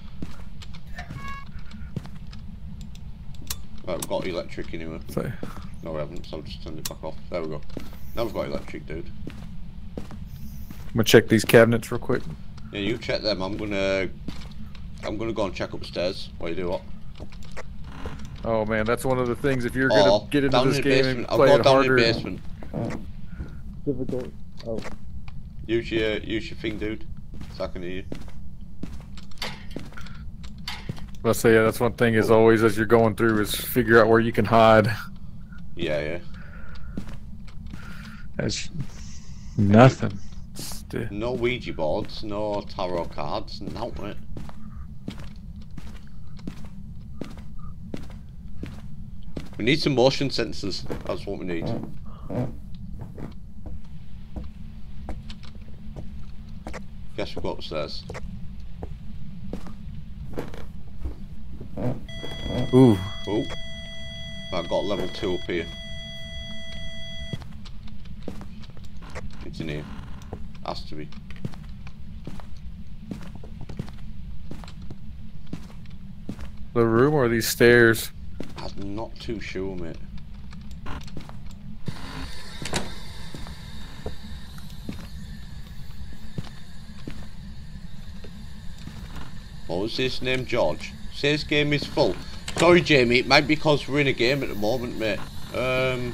right, we've got electric anyway. So, no, we haven't. So I'll just turn it back off. There we go. Now we've got electric, dude. I'm gonna check these cabinets real quick. Yeah, you check them. I'm gonna. I'm gonna go and check upstairs. What do you do? What? Oh man, that's one of the things. If you're gonna Oh, get into down this in the game basement. and I'll play go it down harder, in the basement. difficult. Oh, Use your use your thing, dude. So I can hear you. I'll say yeah. That's one thing. Is always as you're going through is figure out where you can hide. Yeah, yeah. As nothing. No Ouija boards, no tarot cards, no it. We need some motion sensors. That's what we need. Guess we'll go upstairs. Ooh. Oh. I've got level two up here. It's in here. Has to be. The room or these stairs? I'm not too sure, mate. What was his name? George. Says game is full. Sorry, Jamie. It might be because we're in a game at the moment, mate. Um,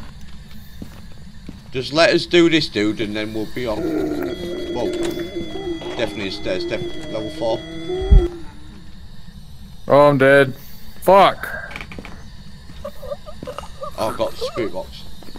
just let us do this, dude, and then we'll be on. Whoa. Definitely stairs. Def level four. Oh, I'm dead. Fuck. Oh, I've got the spirit box.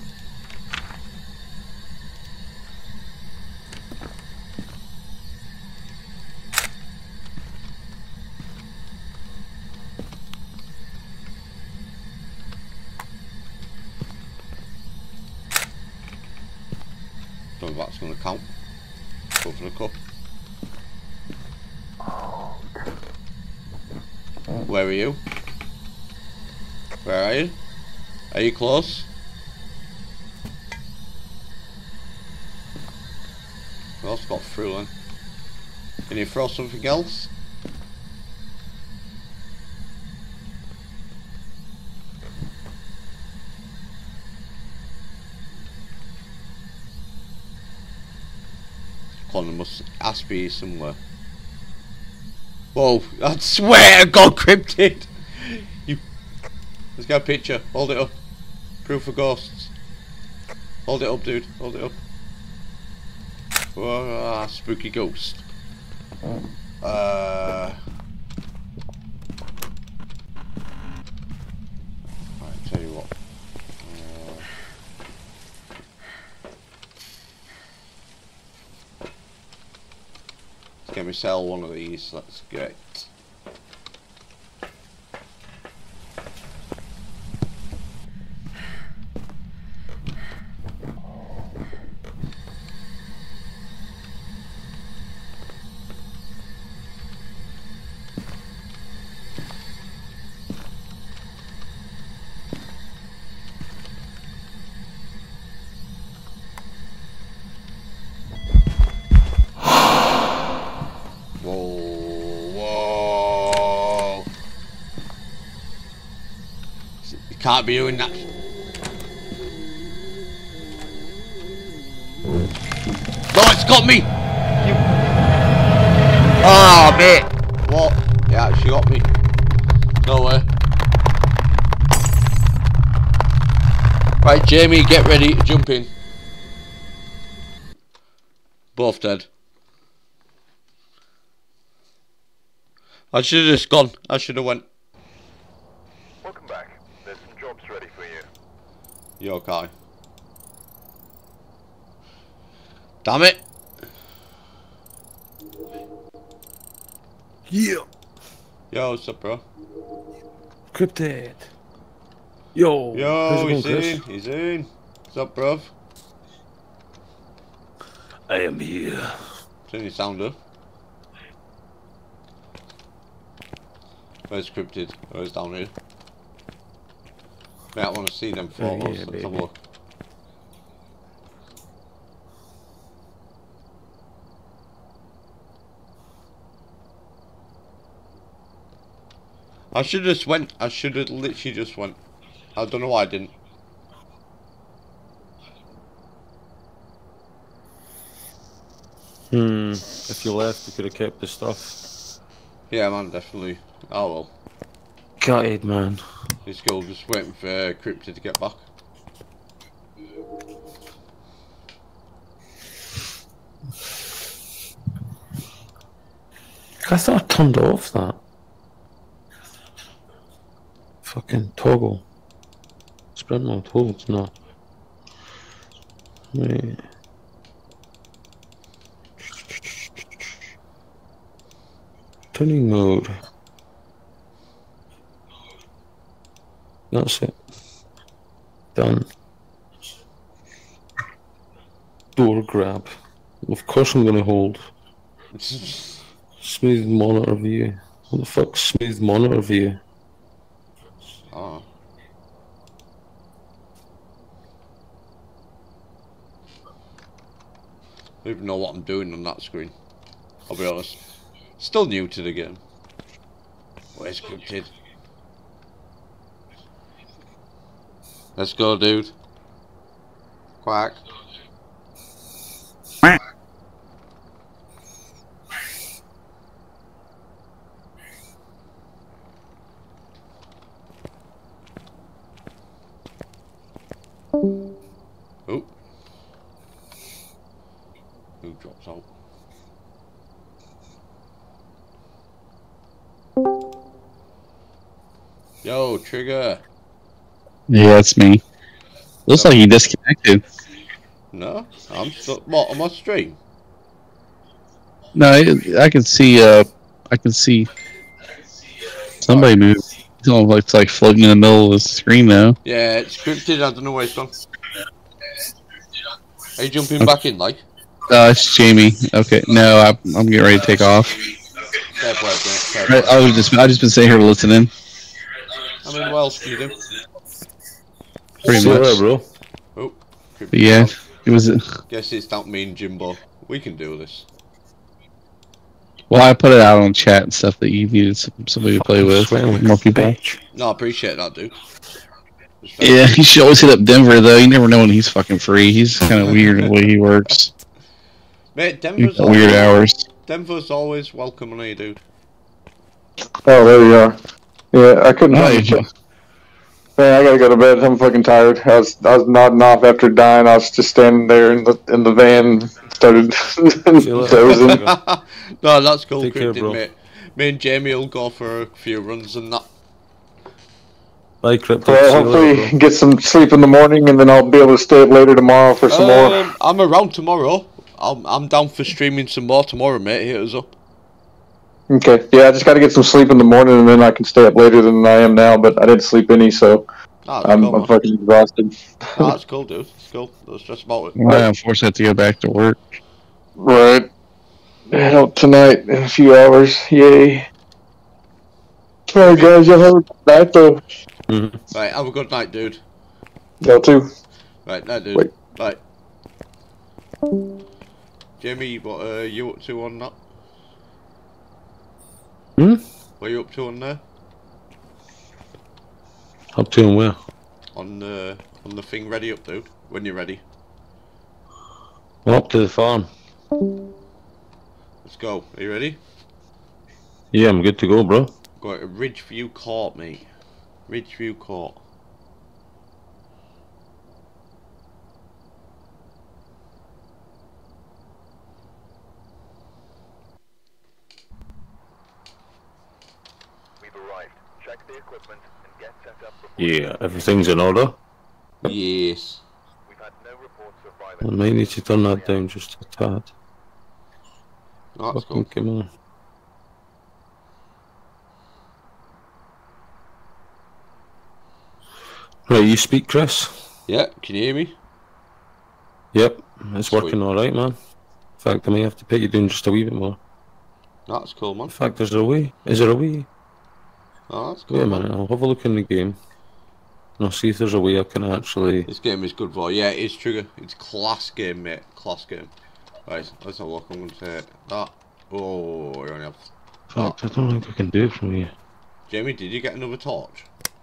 Don't know if that's going to count. Go for the cup. Where are you? Where are you? Are you close? Well, it's got through then. Can you throw something else? Connor must has to be somewhere. Whoa, I swear to God, Cryptid! You. Let's get a picture. Hold it up. Proof of ghosts. Hold it up, dude. Hold it up. Whoa, ah, spooky ghost. Uh. Alright, tell you what. Uh, let's get me sell one of these. Let's get. can't be doing that. No, it's got me! Oh, mate! What? Yeah, she got me. No way. Right, Jamie, get ready to jump in. Both dead. I should have just gone. I should have went. Welcome back. There's some jobs ready for you. You okay? Damn it! Yeah. Yo, what's up, bro? Cryptid. Yo. Yo, he's in. He's in. What's up, bruv? I am here. Turn your sound up. Where's Cryptid? Oh, it's down here. Mate, I want to see them photos. yeah, Let's baby. have a look. I should have just went. I should have literally just went. I don't know why I didn't. Hmm. If you left, you could have kept the stuff. Yeah, man, definitely. Oh well. Gutted, man. This girl just waiting for uh, Cryptid to get back. I thought I turned off that. Fucking toggle. Spread my toggles, no. Wait. Tuning mode. That's it. Done. Door grab. Of course I'm gonna hold. Smooth monitor view. What the fuck's smooth monitor view? Oh. I don't even know what I'm doing on that screen. I'll be honest. Still new to the game. Where's Cryptid? Let's go, dude. Quack. Oh. Who drops out? Yo, Trigger. Yeah, that's me. Looks like you disconnected. No, I'm still. What, on my stream? No, I, I can see. Uh, I can see somebody move. It's almost like, like floating in the middle of the screen now. Yeah, it's Cryptid. I don't know where it's gone. Are you jumping back in, like? Uh, it's Jamie. Okay, no, I, I'm getting ready to take off. Fair play, mate. Fair I, play. I was just, I just been sitting here listening. I mean, what else can you do? Pretty See you much. later, bro. Oh, Cryptid. But yeah, it was. Guess it's not me and Jimbo. We can do this. Well, I put it out on chat and stuff that you needed some, somebody to play with. More people. No, I appreciate that, dude. Yeah, you should always hit up Denver though. You never know when he's fucking free. He's kind of weird in the way he works. Mate, Denver's Weird always, hours. Denver's always welcome on you, dude. Oh, there you are. Yeah, I couldn't. Oh, find yeah. it. Man, I gotta go to bed. I'm fucking tired. I was I was nodding off after dying. I was just standing there in the in the van. Started dozing. No, that's cool, Take care, Cryptid, bro. mate. Me and Jamie will go for a few runs and that. Bye, Crypto. Well, See you hopefully later, bro. get some sleep in the morning, and then I'll be able to stay up later tomorrow for some more. Um, I'm around tomorrow. I'm, I'm down for streaming some more tomorrow, mate. Hit us up. Okay, yeah, I just gotta get some sleep in the morning, and then I can stay up later than I am now. But I didn't sleep any, so Nah, that's I'm, cool, I'm man. fucking exhausted. Nah, that's cool, dude. It's cool. That's just about it. Well, unfortunately, I have to go back to work. Right. Head out tonight in a few hours. Yay. Alright, guys, y'all have a good night, though. Right, have a good night, dude. Y'all too. Right, night, dude. Wait. Bye. Jamie, what are you up to on that? Hmm? What are you up to on there? Up to and where? on the on the thing ready up, dude. When you're ready. I'm up to the farm. Let's go. Are you ready? Yeah, I'm good to go, bro. Go to Ridgeview Court, mate. Ridgeview Court. We've arrived. Check the equipment and get set up before. Yeah, everything's in order. Yes. We've had no reports of I violence. might need to turn that down just a tad. Oh, that's Fucking cool. come on. Right, you speak, Chris? Yeah, can you hear me? Yep, it's Sweet. working alright, man. In fact, I may have to put you down just a wee bit more. That's cool, man. In fact, there's a way. Is there a way? Oh, that's cool. Wait a man. minute, I'll have a look in the game. And I'll see if there's a way I can actually... This game is good for yeah, it is Trigger. It's class game, mate. Class game. Right, let's have a look. I'm going to take that. Oh, I only have... In fact, I don't think I can do it from here. Jamie, did you get another torch?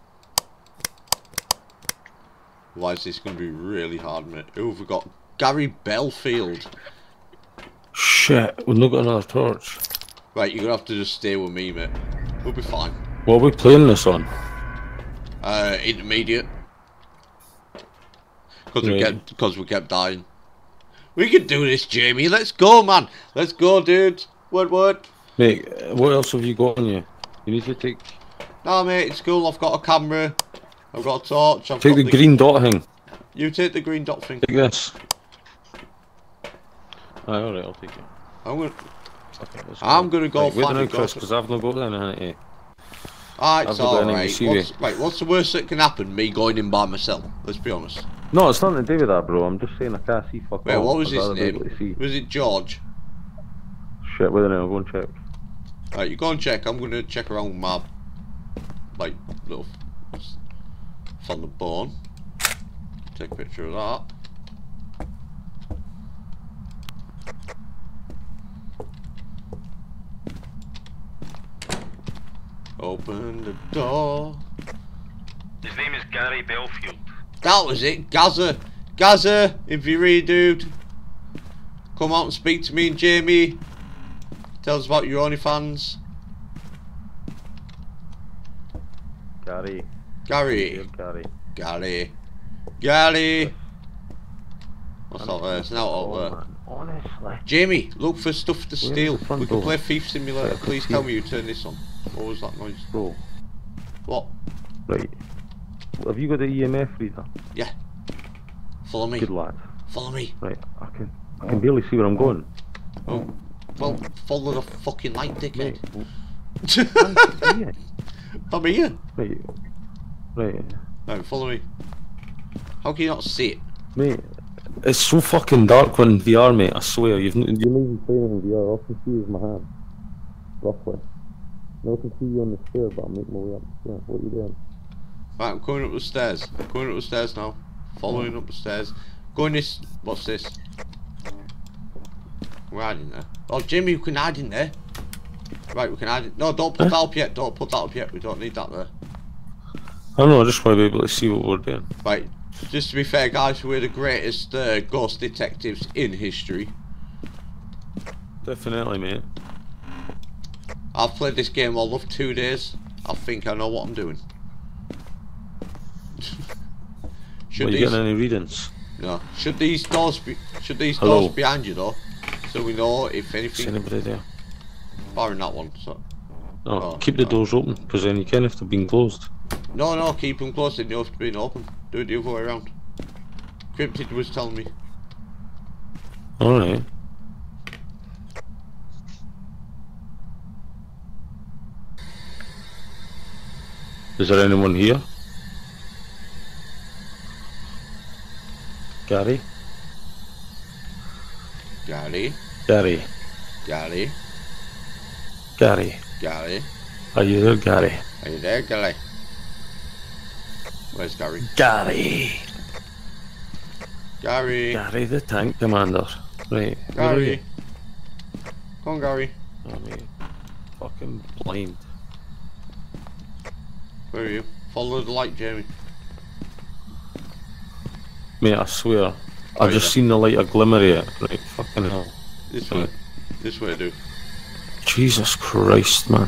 Why is this going to be really hard, mate? Who have we got? Gary Belfield. Shit, we've not got another torch. Right, you're going to have to just stay with me, mate. We'll be fine. What are we playing this on? Uh, intermediate. Because we Right. kept, because we kept dying. We can do this, Jamie. Let's go, man. Let's go, dude. What, what? Mate, what else have you got on you? You need to take... No, mate, it's cool. I've got a camera. I've got a torch. I've Take got the green dot thing. You take the green dot thing. Take this. Aye, alright, I'll take it. I'm gonna. Okay, let's I'm gonna go right, wait find now, a Chris, ghost. because I've not got anything. Alright, I've it's not got any alright. C V. What's, right, what's the worst that can happen? Me going in by myself. Let's be honest. No, it's nothing to do with that, bro. I'm just saying I can't see fuck Wait, all. what was I'd his rather be able to name? see. Was it George? Shit, wait a minute, I'll go and check. Right, you go and check. I'm gonna check around with my like little from the bone. Take a picture of that. Open the door. His name is Gary Belfield. That was it, Gaza. Gaza, if you're here, dude, come out and speak to me and Jamie. Tell us about your OnlyFans. Gary. Gary. Gary. Gary. Gary. What's out there? It's not out there. Honestly. Jamie, look for stuff to Where's steal. the front We can door? play Thief Simulator. Right, I can Please see tell it. me you turn this on. What was that noise? Bro, What? right. Have you got the E M F reader? Yeah. Follow me. Good lad. Follow me. Right, I can I can barely see where I'm going. Oh. Well, follow the fucking light, dickhead. Yeah. I'm here. Right. Right. Right, follow me. How can you not see it? Mate, it's so fucking dark when in V R, mate, I swear. You've, you're not even playing in V R, all I can see is my hand. Roughly. Now I can see you on the stair, but I'm making my way up the stair. What are you doing? Right, I'm coming up the stairs. I'm coming up the stairs now. Following up the stairs. Going this. What's this? We're hiding there. Oh, Jimmy, we can hide in there. Right, we can hide it. No, don't put that up yet. Don't put that up yet. We don't need that there. I don't know, I just want to be able to see what we're doing. Right, just to be fair, guys, we're the greatest uh, ghost detectives in history. Definitely, mate. I've played this game all of two days. I think I know what I'm doing. Should Are you these getting any readings? no? Should these doors be? Should these Hello? doors behind you though? So we know if Is anything. anybody there? Barring that one. So No, Oh, keep the oh. doors open, because then you can if they're being closed. no, no, keep them closed. They know if being open. Do it the other way around. Cryptid was telling me. Alright. Is there anyone here? Gary? Gary, Gary? Gary, Gary? Gary. Are you there, Gary? Are you there, Gary? Where's Gary? Gary! Gary. Gary the tank commander. Right. where are you? Gary. Come on, Gary. Oh, mate. Fucking blind. Where are you? Follow the light, Jamie. Mate, I swear. Right I've just then. seen the light, a glimmer of it. Right, fucking hell. This way. This way, dude. Jesus Christ, man.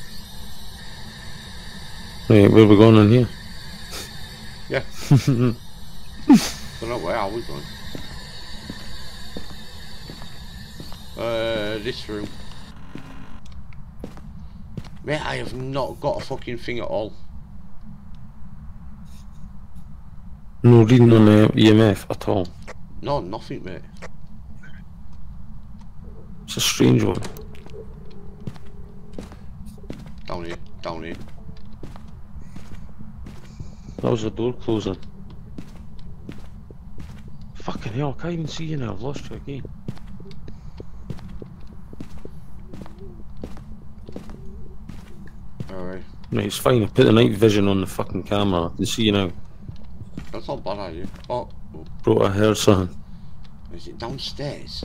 Right, where are we going in here? Yeah. Don't know where are we going. Uh, this room. Mate, I have not got a fucking thing at all. No reading on the E M F at all. No, nothing, mate. It's a strange one. Down here, down here. That was the door closing. Fucking hell, I can't even see you now. I've lost you again. Alright. Right, it's fine. I put the night vision on the fucking camera. I can see you now. That's not bad, are you? Oh, oh. Bro, I heard something. Is it downstairs?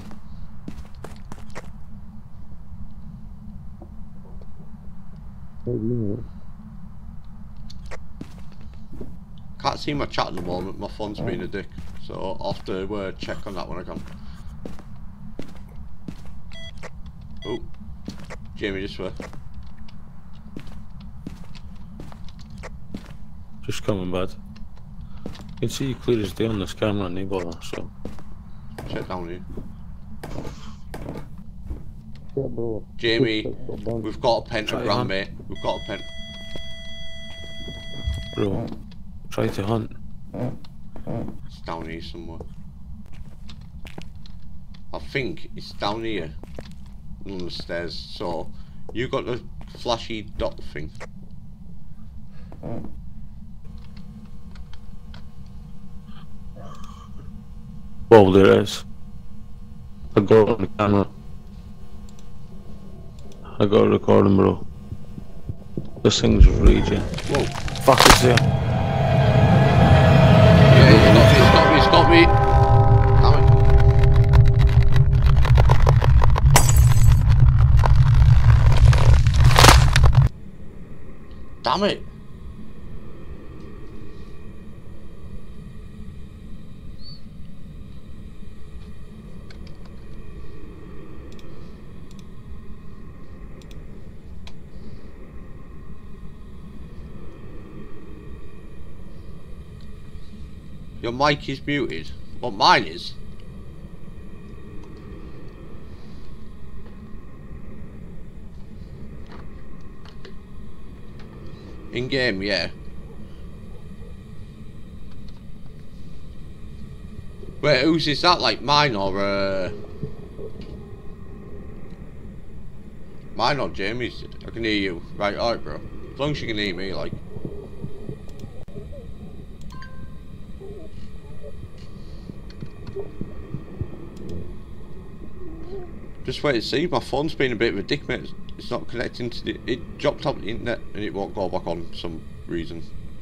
Can't see my chat at the moment, my phone's being a dick. So I'll have to uh, check on that when I can. Oh, Jamie, this way. Just coming, bud. You can see you clear as day on this camera, no bother, so. Check down here. Yeah, bro. Jamie, we've got a pentagram, hunt. mate. We've got a pen. Bro, try to hunt. It's down here somewhere. I think it's down here on the stairs. So you got the flashy dot thing. Well, there it is. I got it on the camera. I got a recording, bro. This thing's raging. Whoa. Fuck is there? Yeah, it's got me, it's got me, it's got me. Damn it. Damn it. Your mic is muted. Well, mine is. In game, yeah. Wait, whose is that? Like mine or uh mine or Jamie's? I can hear you. Right, alright, bro. As long as you can hear me, like. Just wait and see. My phone's been a bit of a dick, mate. It's not connecting to the. It dropped off the internet and it won't go back on for some reason.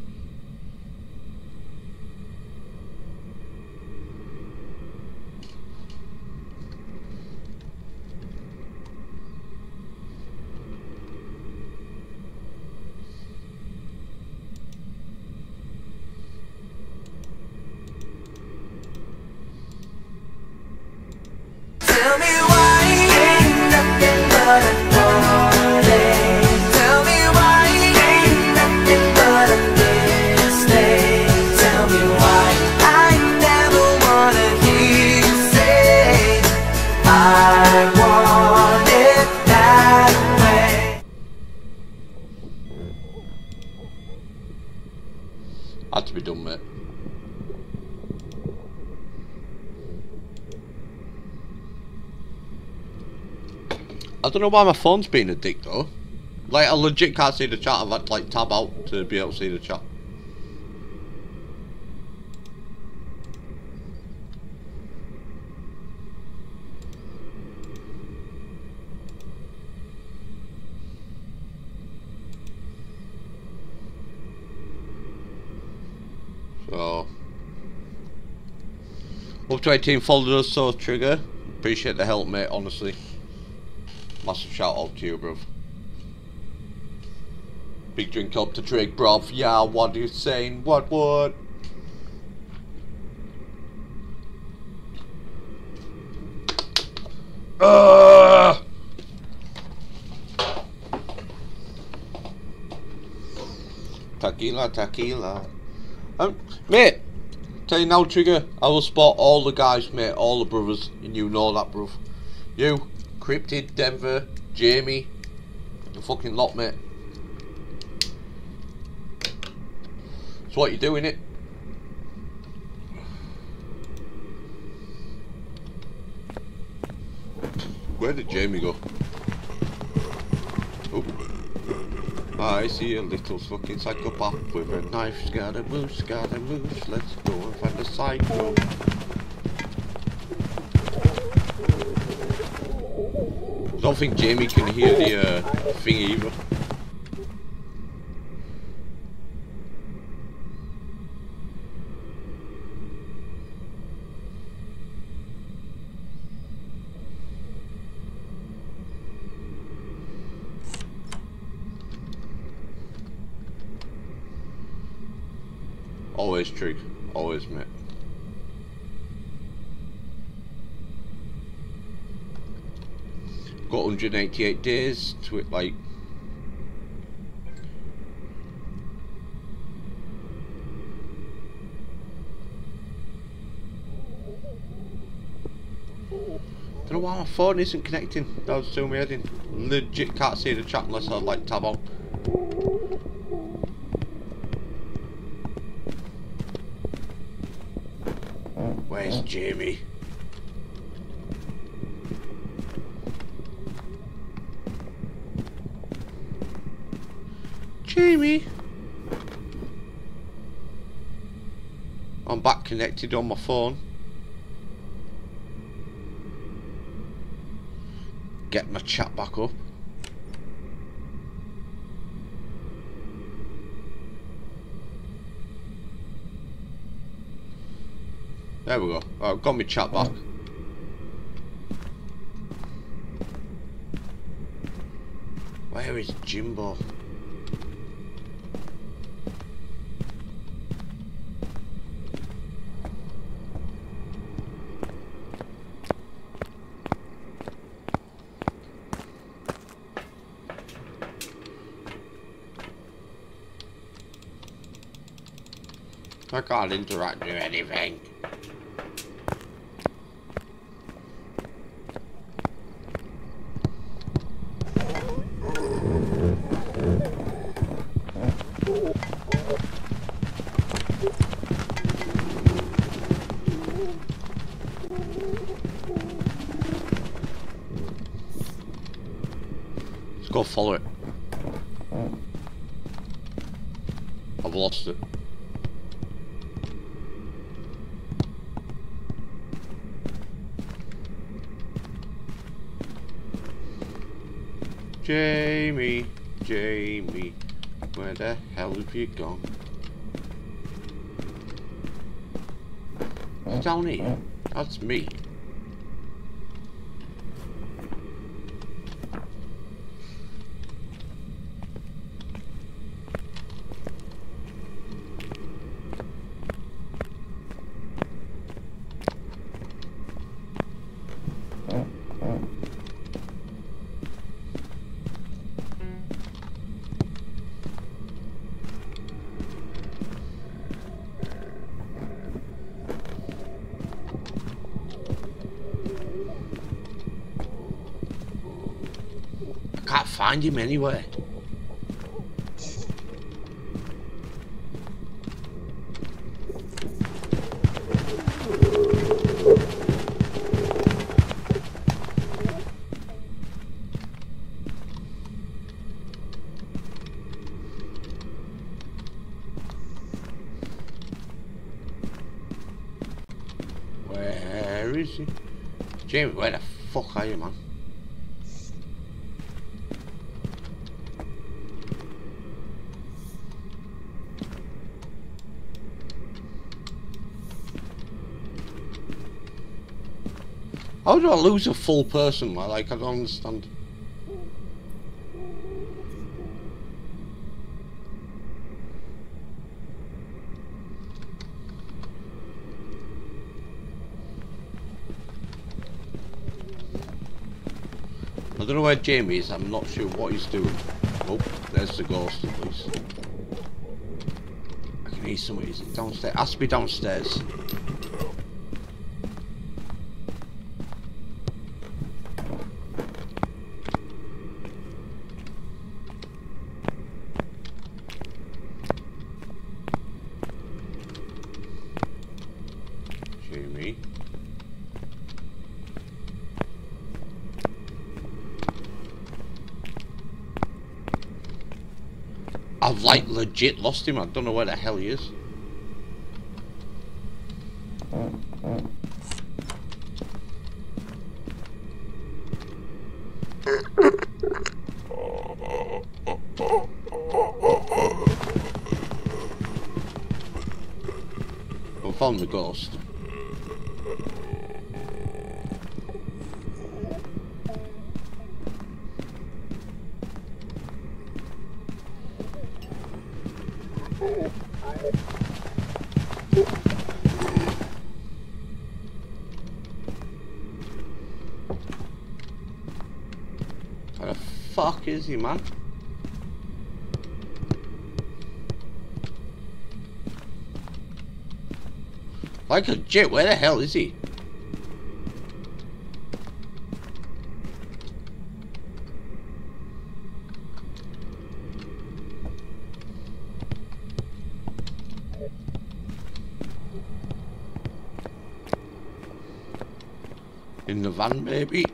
Tell me why ain't nothing but a party. Tell me why ain't nothing but a mistake. Tell me why I never wanna hear you say I want it that way. Had to be done, mate. I don't know why my phone's being a dick though. Like, I legit can't see the chat. I've had to like tab out to be able to see the chat. So, up to eighteen followed us, so Trigger. Appreciate the help, mate, honestly. Massive shout out to you, bruv. Big drink up to Trig, bruv. Yeah, what are you saying? What, what? Uh, tequila, tequila. Um, mate, tell you now, Trigger, I will spot all the guys, mate, all the brothers, and you know that, bruv. You, Cryptid, Denver, Jamie, the fucking lot, mate. So what you doing it? Where did Jamie go? Oh. I see a little fucking psychopath with a knife. Scaramouche, Scaramouche, let's go and find a psycho. I don't think Jamie can hear the uh, thing either. Always Trig, always, mate. Got one hundred eighty-eight days to it, like. Don't know why my phone isn't connecting. That was doing me head in. Legit can't see the chat unless I like tab on. Where's Jamie? Jamie? I'm back connected on my phone. Get my chat back up. There we go. I've got my chat back. Where is Jimbo? I can't interact with anything. Let's go follow it. I've lost it. Jamie, Jamie, where the hell have you gone? It's down here. That's me. Can't find him anywhere. Where is he? Jamie, where the fuck are you, man? How do I lose a full person? Like, I don't understand. I don't know where Jamie is, I'm not sure what he's doing. Oh, there's the ghost at least. I can hear somebody. Is it downstairs? It has to be downstairs. Jamie. I've like legit lost him. I don't know where the hell he is. I found the ghost. Where the fuck is he, man? Like legit, where the hell is he? In the van, maybe?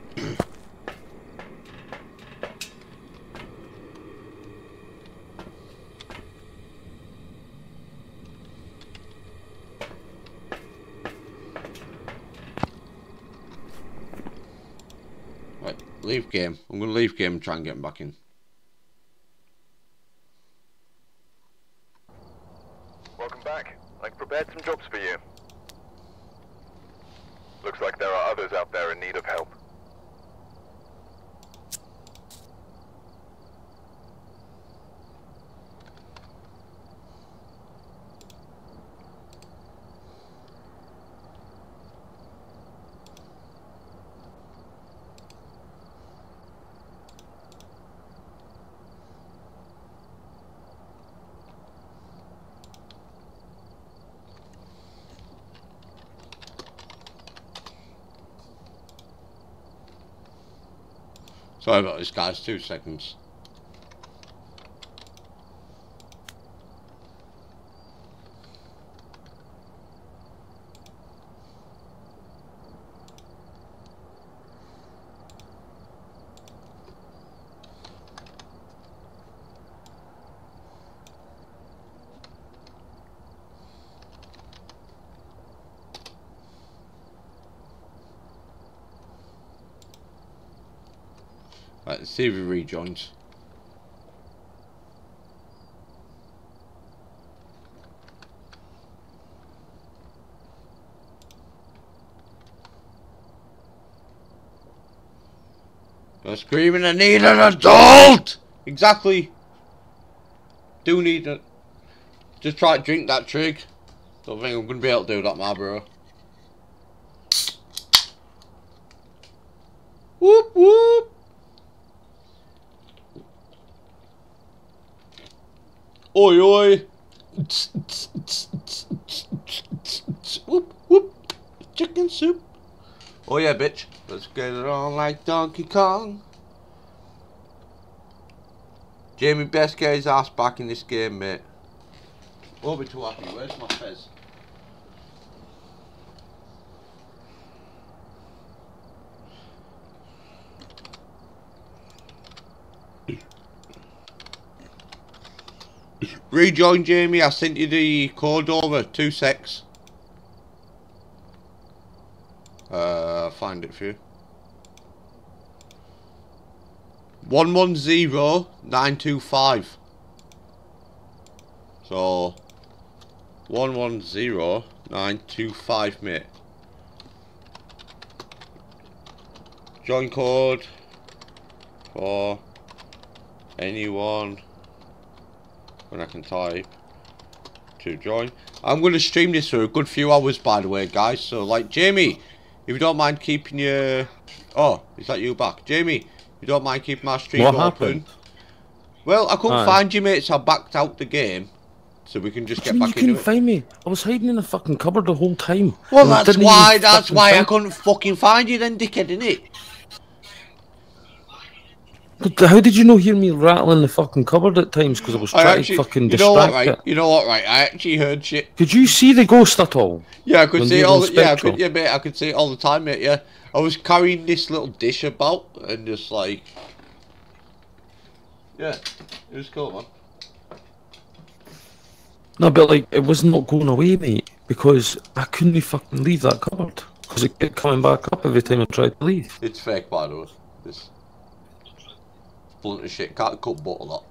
Right, leave game. I'm gonna leave game and try and get him back in. Welcome back. I've prepared some jobs for you. Looks like there are others out there in need of help. Sorry about this, guys. Two seconds. Right, let's see if he rejoins. They're screaming, I need an adult! Exactly. Do need it. Just try to drink that trig. Don't think I'm going to be able to do that, my bro. Whoop whoop! Oi oi! Whoop whoop! Chicken soup! Oh yeah, bitch. Let's get it on like Donkey Kong. Jamie, best get his ass back in this game, mate. Won't be too happy. Where's my fez? Rejoin, Jamie. I sent you the code over. Two secs. Uh, I'll find it for you. One one zero nine two five. So one one zero nine two five, mate. Join code for anyone when I can type to join. I'm going to stream this for a good few hours, by the way, guys. So, like, Jamie, if you don't mind keeping your... Oh, is that you back? Jamie, You don't mind keeping my stream What open? happened? Well, I couldn't Aye. find you, mate, so I backed out the game. So we can just What get do you mean back you couldn't into it. find me? I was hiding in the fucking cupboard the whole time. Well, And I that's didn't why, even that's fucking why I find- couldn't fucking find you then, dickhead, innit? But how did you not hear me rattling the fucking cupboard at times? Because I was I trying actually, to fucking you know what, distract right? it. You know what, right? I actually heard shit. Could you see the ghost at all? Yeah, I could When see it you were all. on The, yeah, I Spectral? could. Yeah, mate, I could see it all the time, mate. Yeah, I was carrying this little dish about and just like, yeah, it was cool, man. No, but like, it was not going away, mate, because I couldn't fucking leave that cupboard. Because it kept coming back up every time I tried to leave. It's fake, by the way. This blunt as shit. Can't cut butter that.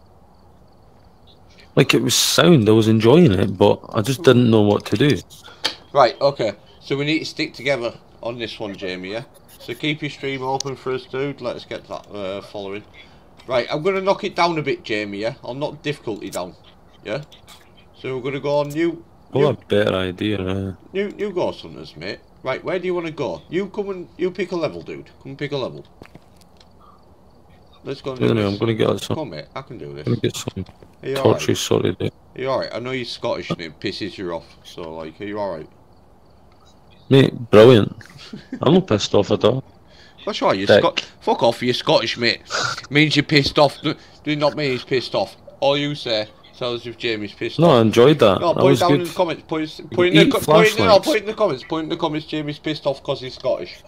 Like, it was sound, I was enjoying it, but I just didn't know what to do. Right. Okay. So we need to stick together on this one, Jamie. Yeah. So keep your stream open for us, dude. Let us get that uh, following. Right. I'm gonna knock it down a bit, Jamie. Yeah. I'll knock difficulty down. Yeah. So we're gonna go on new. What new a better idea, uh. New, new ghost hunters, mate. Right, where do you want to go? You come and you pick a level, dude. Come and pick a level. Let's go and do Anyway, this. I'm gonna get some. Come on, mate. I can do this. I'm gonna get some Are you torches alright? sorted out. Are you alright? I know you're Scottish and it pisses you off. So, like, are you alright? Mate, brilliant. I'm not pissed off at all. That's right. You're Dick. Scot. Fuck off. You're Scottish, mate. Means you're pissed off. Do do not mean he's pissed off. All you say tells us if Jamie's pissed No, off. I enjoyed that. No, That put it was down good. in the comments. Put it, You put it can in the, eat co- put it, no, flashlights. put it in the comments. Put it in the comments. Jamie's pissed off because he's Scottish.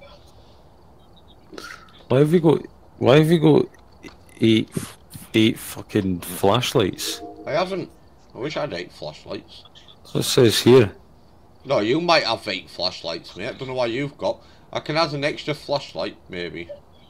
Why have you got? Why have you got eight, eight fucking flashlights? I haven't. I wish I had eight flashlights. That's what it says here. No, you might have eight flashlights, mate. I don't know why you've got. I can add an extra flashlight, maybe.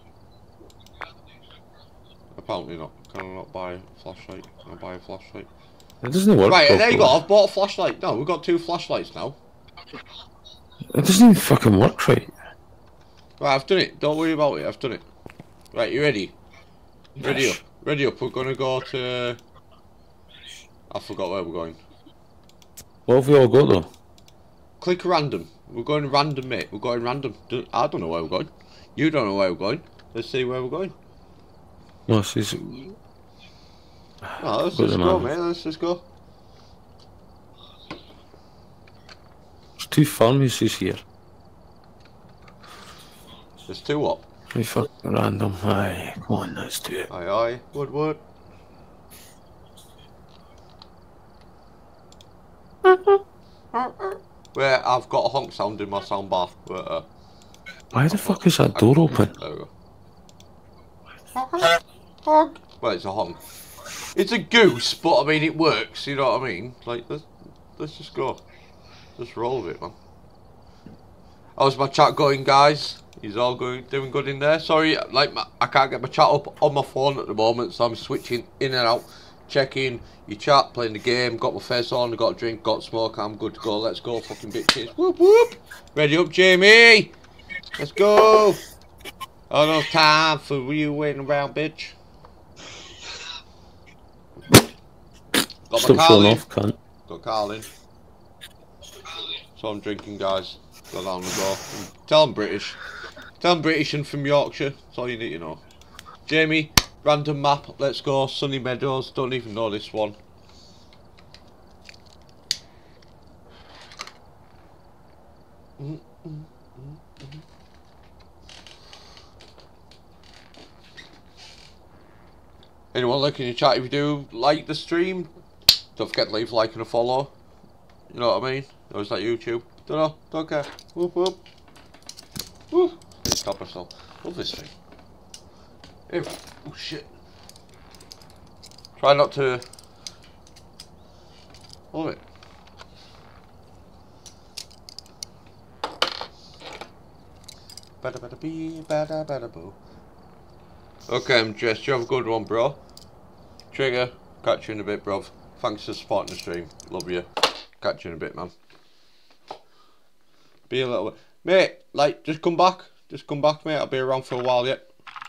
Apparently not. Can I not buy a flashlight? Can I buy a flashlight? It doesn't work. Right, there you go. properly. I've bought a flashlight. No, we've got two flashlights now. It doesn't even fucking work right. Right, I've done it. Don't worry about it. I've done it. Right, you ready? Ready up. Ready up. We're gonna go to. I forgot where we're going. What have we all got though? Click random. We're going random, mate. We're going random. Do- I don't know where we're going. You don't know where we're going. Let's see where we're going. No, it says. No, let's Go just to go, man. mate. Let's just go. There's two pharmacies here. There's two what? We fucking random. Aye, come on, let's do it. Aye, aye. Wood, wood. Where I've got a honk sound in my soundbar. But, uh, Why the fuck is that door open? there we go. Honk. Well, it's a honk. It's a goose, but I mean it works. You know what I mean? Like let's let's just go. Just roll with it, man. How's my chat going, guys? He's all going, doing good in there. Sorry, like my, I can't get my chat up on my phone at the moment, so I'm switching in and out, checking your chat, playing the game. Got my face on, got a drink, got smoke. I'm good to go. Let's go, fucking bitches. Whoop whoop. Ready up, Jamie? Let's go. Oh no time for you waiting around, bitch. Got Stop my showing Carl in. off, cunt. Got Carl in. So I'm drinking, guys. Go down the door. Tell them British. Tell them British and from Yorkshire. That's all you need to know. Jamie, random map. Let's go. Sunny Meadows. Don't even know this one. Mm, mm, mm, mm. Anyone looking in the chat, if you do like the stream, don't forget to leave a like and a follow. You know what I mean? Or is that YouTube? Don't know, don't care. Whoop whoop. Whoop. Stop myself. Love this thing. Ew. Oh shit. Try not to. Love it. Bada bada bee, bada bada boo. Okay, I'm dressed. You have a good one, bro. Trigger, catch you in a bit, bruv. Thanks for supporting the stream. Love you. Catch you in a bit, man. Be a little bit. Mate, like, just come back. Just come back, mate. I'll be around for a while yet.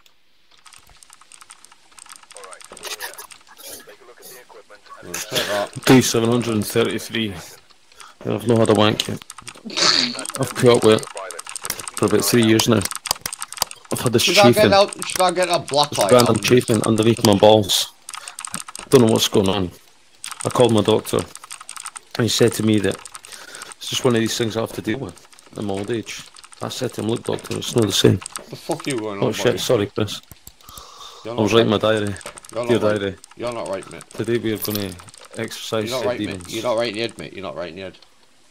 Take that. Day seven hundred and thirty-three. I've not had a wank yet. I've put up with it for about three years now. I've had this Should I get chafing. out? Should I get a black This light? random on? chafing underneath my balls. Don't know what's going on. I called my doctor, and he said to me that it's just one of these things I have to deal with in my old age. I said to him, "Look, doctor, it's not the same." What the fuck are you going on? Oh shit! buddy? Sorry, Chris. You're I not was writing my right. diary. You're Dear not right. diary. You're not right, mate. Today we are going to exercise You're not said right, demons. mate. You're not right in the head, mate. You're not right in the head.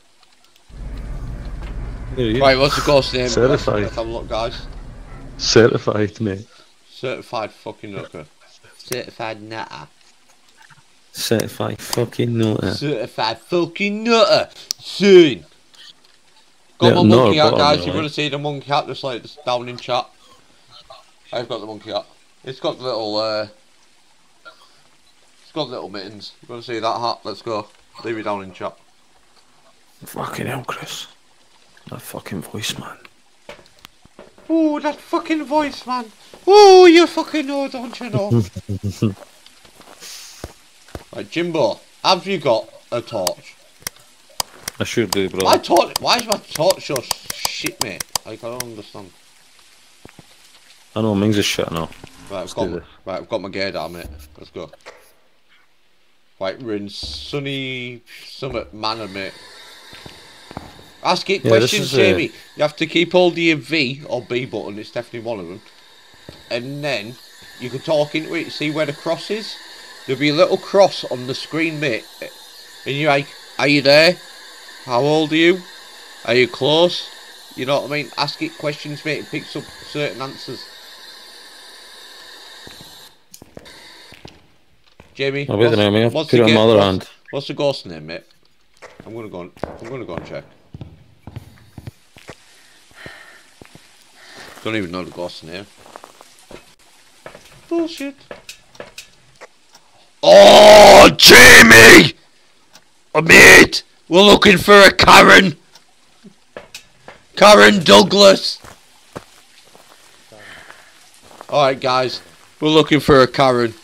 There you Right, what's the ghost name? Certified. Let's have a look, guys. Certified, mate. Certified fucking nutter. Certified nutter. Certified fucking nutter. Certified fucking nutter. Soon. Got Yeah, my no, monkey out, bottom, guys. right. You want to see the monkey hat? Just like this down in chat. I've got the monkey hat. It's got little, uh... It's got little mittens. You want to see that hat? Let's go. Leave it down in chat. Fucking hell, Chris. That fucking voice, man. Ooh, that fucking voice, man. Ooh, you fucking know, don't you know? Right, Jimbo, have you got a torch? I sure do, bro. My torch, why is my torch so shit, mate? Like, I don't understand. I know, Mings is shit now. Right, I've Let's got, do my, this. right, I've got my gear down, mate. Let's go. Right, we're in sunny Summit Manor, mate. Ask it Yeah, this questions, is, uh, Jamie. You have to keep holding your V or B button, it's definitely one of them. And then you can talk into it, see where the cross is. There'll be a little cross on the screen, mate. And you're like, are you there? How old are you? Are you close? You know what I mean? Ask it questions, mate. It picks up certain answers. Jamie, I'll wait what's, there, mate. what's Put it the on ga- my other what's- hand. What's the ghost name, mate? I'm gonna go. And, I'm gonna go and check. Don't even know the ghost name. Bullshit. Oh, Jamie! Oh, mate! We're looking for a Karen! Karen Douglas! Alright, guys. We're looking for a Karen.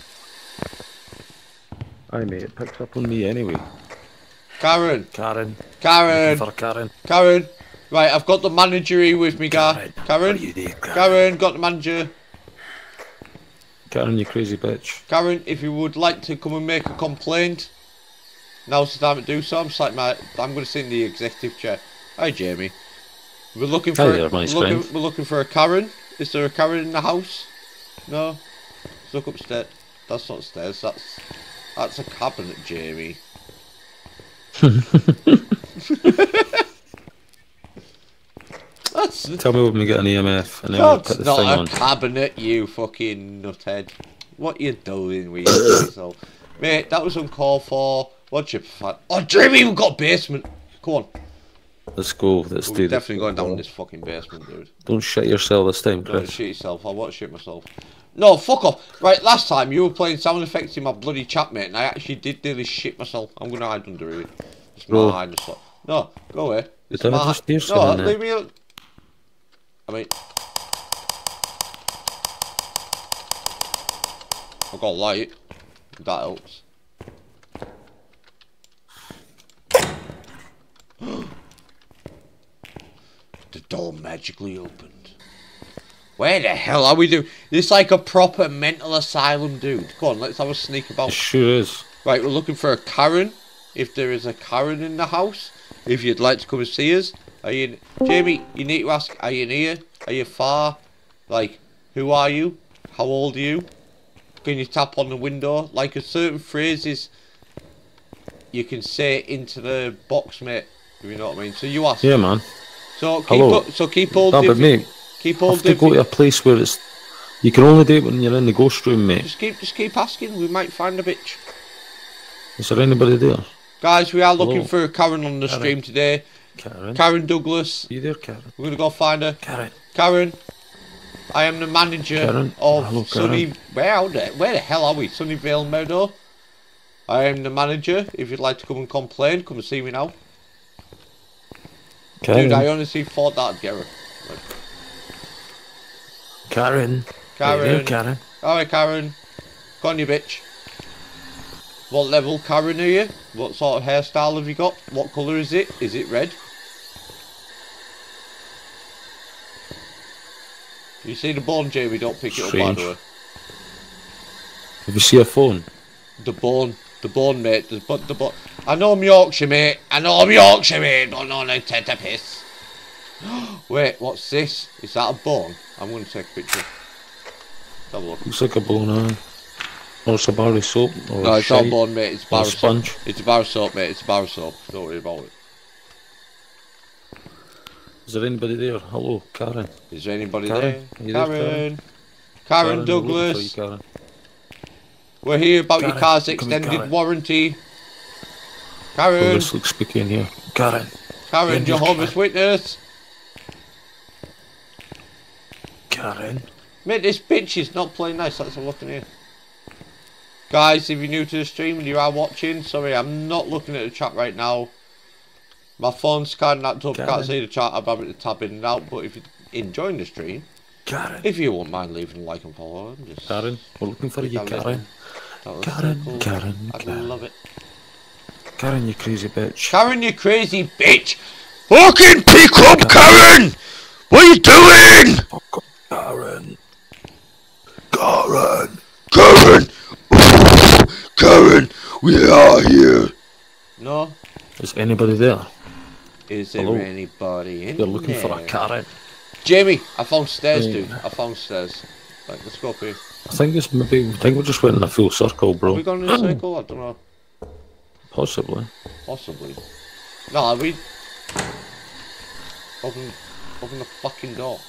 Aye, mate, it picks up on me anyway. Karen! Karen. Karen! Looking for Karen. Karen! Right, I've got the manager here with me, guy. Karen? Are you there, Karen? Karen, got the manager. Karen, you crazy bitch. Karen, if you would like to come and make a complaint, now's the time to do so. I'm just like, my, I'm going to sit in the executive chair. Hi, Jamie. We're looking for. Hi there, my we're, looking, friend. we're looking for a Karen. Is there a Karen in the house? No. Let's look upstairs. That's not stairs. That's that's a cabinet, Jamie. That's Tell me when we get an E M F and then we'll That's put the thing not a on. cabinet, you fucking nuthead. What you doing with yourself? Mate, that was uncalled for. What's your fan? Oh, Jamie, we've got a basement. Come on. Let's go. Let's We're do this. definitely going down this fucking basement, dude. Don't shit yourself this time, Don't Chris. shit yourself. I want to shit myself. No, fuck off. Right, last time you were playing sound effects in my bloody chat, mate, and I actually did nearly shit myself. I'm going to hide under it. It's my Bro. hiding spot. No, go away. It's don't my just do No, something there. leave me alone. I mean... I've got a light. That helps. The door magically opened. Where the hell are we doing? This is like a proper mental asylum, dude. Come on, let's have a sneak about. It sure is. Right, we're looking for a Karen. If there is a Karen in the house, if you'd like to come and see us, are you, Jamie? You need to ask: are you near? Are you far? Like, who are you? How old are you? Can you tap on the window? Like a certain phrases, you can say into the box, mate. If you know what I mean. So you ask. Yeah, man. So keep Hello. o- so keep all. No, but mate, keep I all. have to go to a place where it's. You can only do it when you're in the ghost room, mate. Just keep just keep asking. We might find a bitch. Is there anybody there? Guys, we are looking Hello. for a Karen on the Karen. stream today. Karen. Karen Douglas. Are you there, Karen? We're gonna go find her. Karen. Karen. I am the manager Karen. of Hello, Sunny. Karen. Where the where the hell are we? Sunnyvale Meadow. I am the manager. If you'd like to come and complain, come and see me now. Karen. Dude, I honestly thought that'd get her. Like, Karen. Are you there, Karen. Karen. Alright, Karen. Go on, you bitch. What level Karen are you? What sort of hairstyle have you got? What colour is it? Is it red? You see the bone, Jamie? Don't pick it up, by Strange. the way. Have you seen a phone? The bone, the bone, mate. The but the bone. I know I'm Yorkshire, mate. I know I'm Yorkshire, mate. Don't know no take a piss. Wait, what's this? Is that a bone? I'm going to take a picture. Let's have a look. Looks like a bone, eye. Or it's a bar of soap. Or No, a it's not a shite, bone, mate. It's a or bar a of soap. sponge. It's a bar of soap, mate. It's a bar of soap. Don't worry about it. Is there anybody there? Hello, Karen. Is there anybody Karen? there? Are you there, Karen. Karen? Karen, Karen, we're looking for Douglas. you, Karen. We're here about your Karen, car's come here, extended Karen. warranty. Karen. Oh, this looks spooky in here. Karen. Karen, Karen, Jehovah's Witness. Karen. Mate, this bitch is not playing nice. Let's have a look in here. Guys, if you're new to the stream and you are watching, sorry, I'm not looking at the chat right now. My phone's kind of up, can't see the chat, I'm having to tab in and out, but if you're enjoying the stream, Karen. if you won't mind leaving a like and follow, I'm just... Karen, we're looking for you, That Karen. was Karen, so cool. Karen, I'd Karen. love it. Karen, you crazy bitch. Karen, you crazy bitch! Fucking pick up, Karen! What are you doing? Fuck up, Karen. Karen. Karen! Karen, we are here. No? Is anybody there? Is there Hello? anybody in You're looking there? for a Karen. Jamie, I found stairs, Yeah. dude. I found stairs. Like, let's go up here. I think it's maybe. I think we just went in a full circle, bro. Have we gone in a circle? I don't know. Possibly. Possibly. No, we... Open, open the fucking door.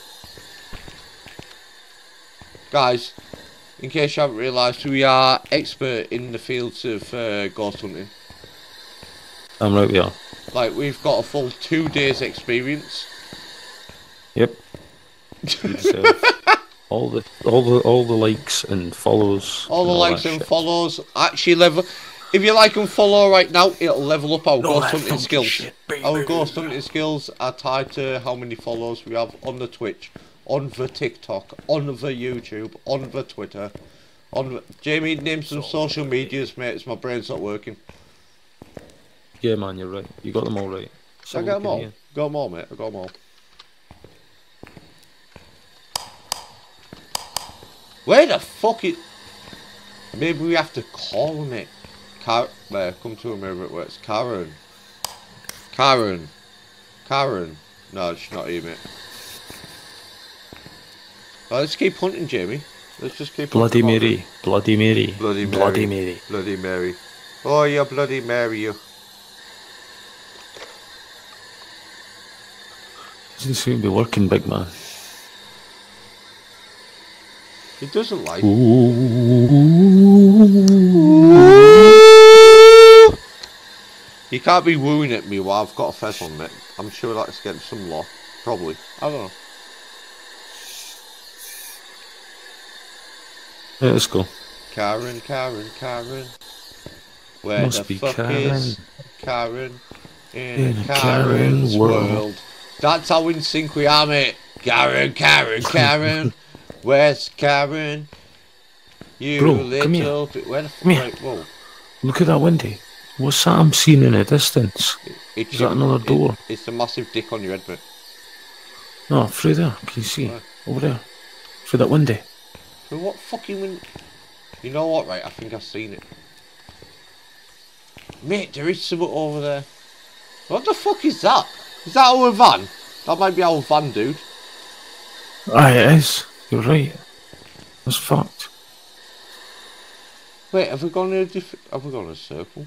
Guys, in case you haven't realised, we are expert in the fields of uh, ghost hunting. I'm right here. Like, we've got a full two days experience. Yep. You deserve all the all the all the likes and follows. All the and likes that and shit. follows actually level. If you like and follow right now, it'll level up our No, ghost that hunting funky skills. shit, baby. Our ghost hunting skills are tied to how many follows we have on the Twitch, on the TikTok, on the YouTube, on the Twitter, on the... Jamie, name some social medias, mate. It's my brain's not working. Yeah, man, you're right. You got them all right. So I got them all. Got them all, mate. I got them all. Where the fuck is... Maybe we have to call him it. Car... There, come to him wherever it works. Karen. Karen. Karen. No, she's not here, mate. Well, let's keep hunting, Jamie. Let's just keep Bloody hunting. Mary. Bloody Mary. Bloody Mary. Bloody Mary. Bloody Mary. Oh, you Bloody Mary, you. Doesn't seem to be working, big man. He doesn't like... You can't be wooing at me while I've got a fez on, mate. I'm sure that's getting some law. Probably. I don't know. Yeah, let's go. Karen, Karen, Karen. Where Must the be fuck Karen. is Karen in, In a a Karen's Karen world. world. That's how in sync we are, mate. Karen, Karen, Karen. Where's Karen? You Bro, little come here. bit. Where the fuck? Come here. Right, whoa. Look at that window. What's that I'm seeing in the distance? It's Is that another door? It, it's the massive dick on your head, mate. No, through there. Can you see? Where? Over there. Through that window. But what fucking win? You know what, right? I think I've seen it. Mate, there is something over there. What the fuck is that? Is that our van? That might be our van, dude. Aye, it is. You're right. That's fucked. Wait, have we gone in a different... Have we gone in a circle?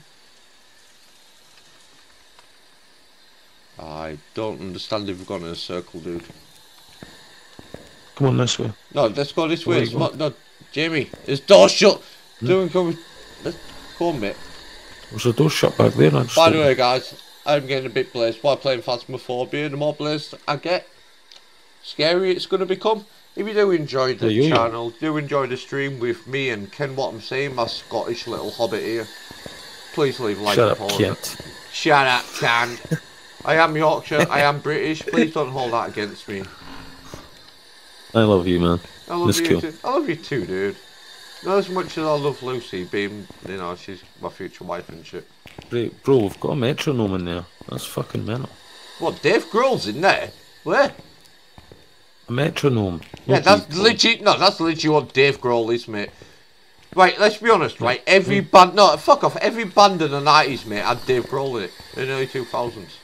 I don't understand if we've gone in a circle, dude. Come on this way. No, let's go this way. Where It's you not, no, Jamie, it's door shut. Hmm? Doing come. Let's go on, mate. There's a door shut back there. I just By the don't- way, guys, I'm getting a bit blazed while playing Phasmophobia. The more blazed I get, scary it's going to become. If you do enjoy the Yeah, you- channel, do enjoy the stream with me and Ken, what I'm saying, my Scottish little hobbit here, please leave a like Shut and up, follow. Kent. Shut up, Ken. I am Yorkshire, I am British, please don't hold that against me. I love you, man. I love That's you cool. too. I love you too, dude. Not as much as I love Lucy, being, you know, she's my future wife and shit. Right, bro, we've got a metronome in there. That's fucking mental. What, Dave Grohl's in there? Where? A metronome. Yeah, Not that's people. legit. No, that's legit what Dave Grohl is, mate. Right, let's be honest, right? Every band, no, fuck off. Every band in the nineties, mate, had Dave Grohl in it. In the early two thousands.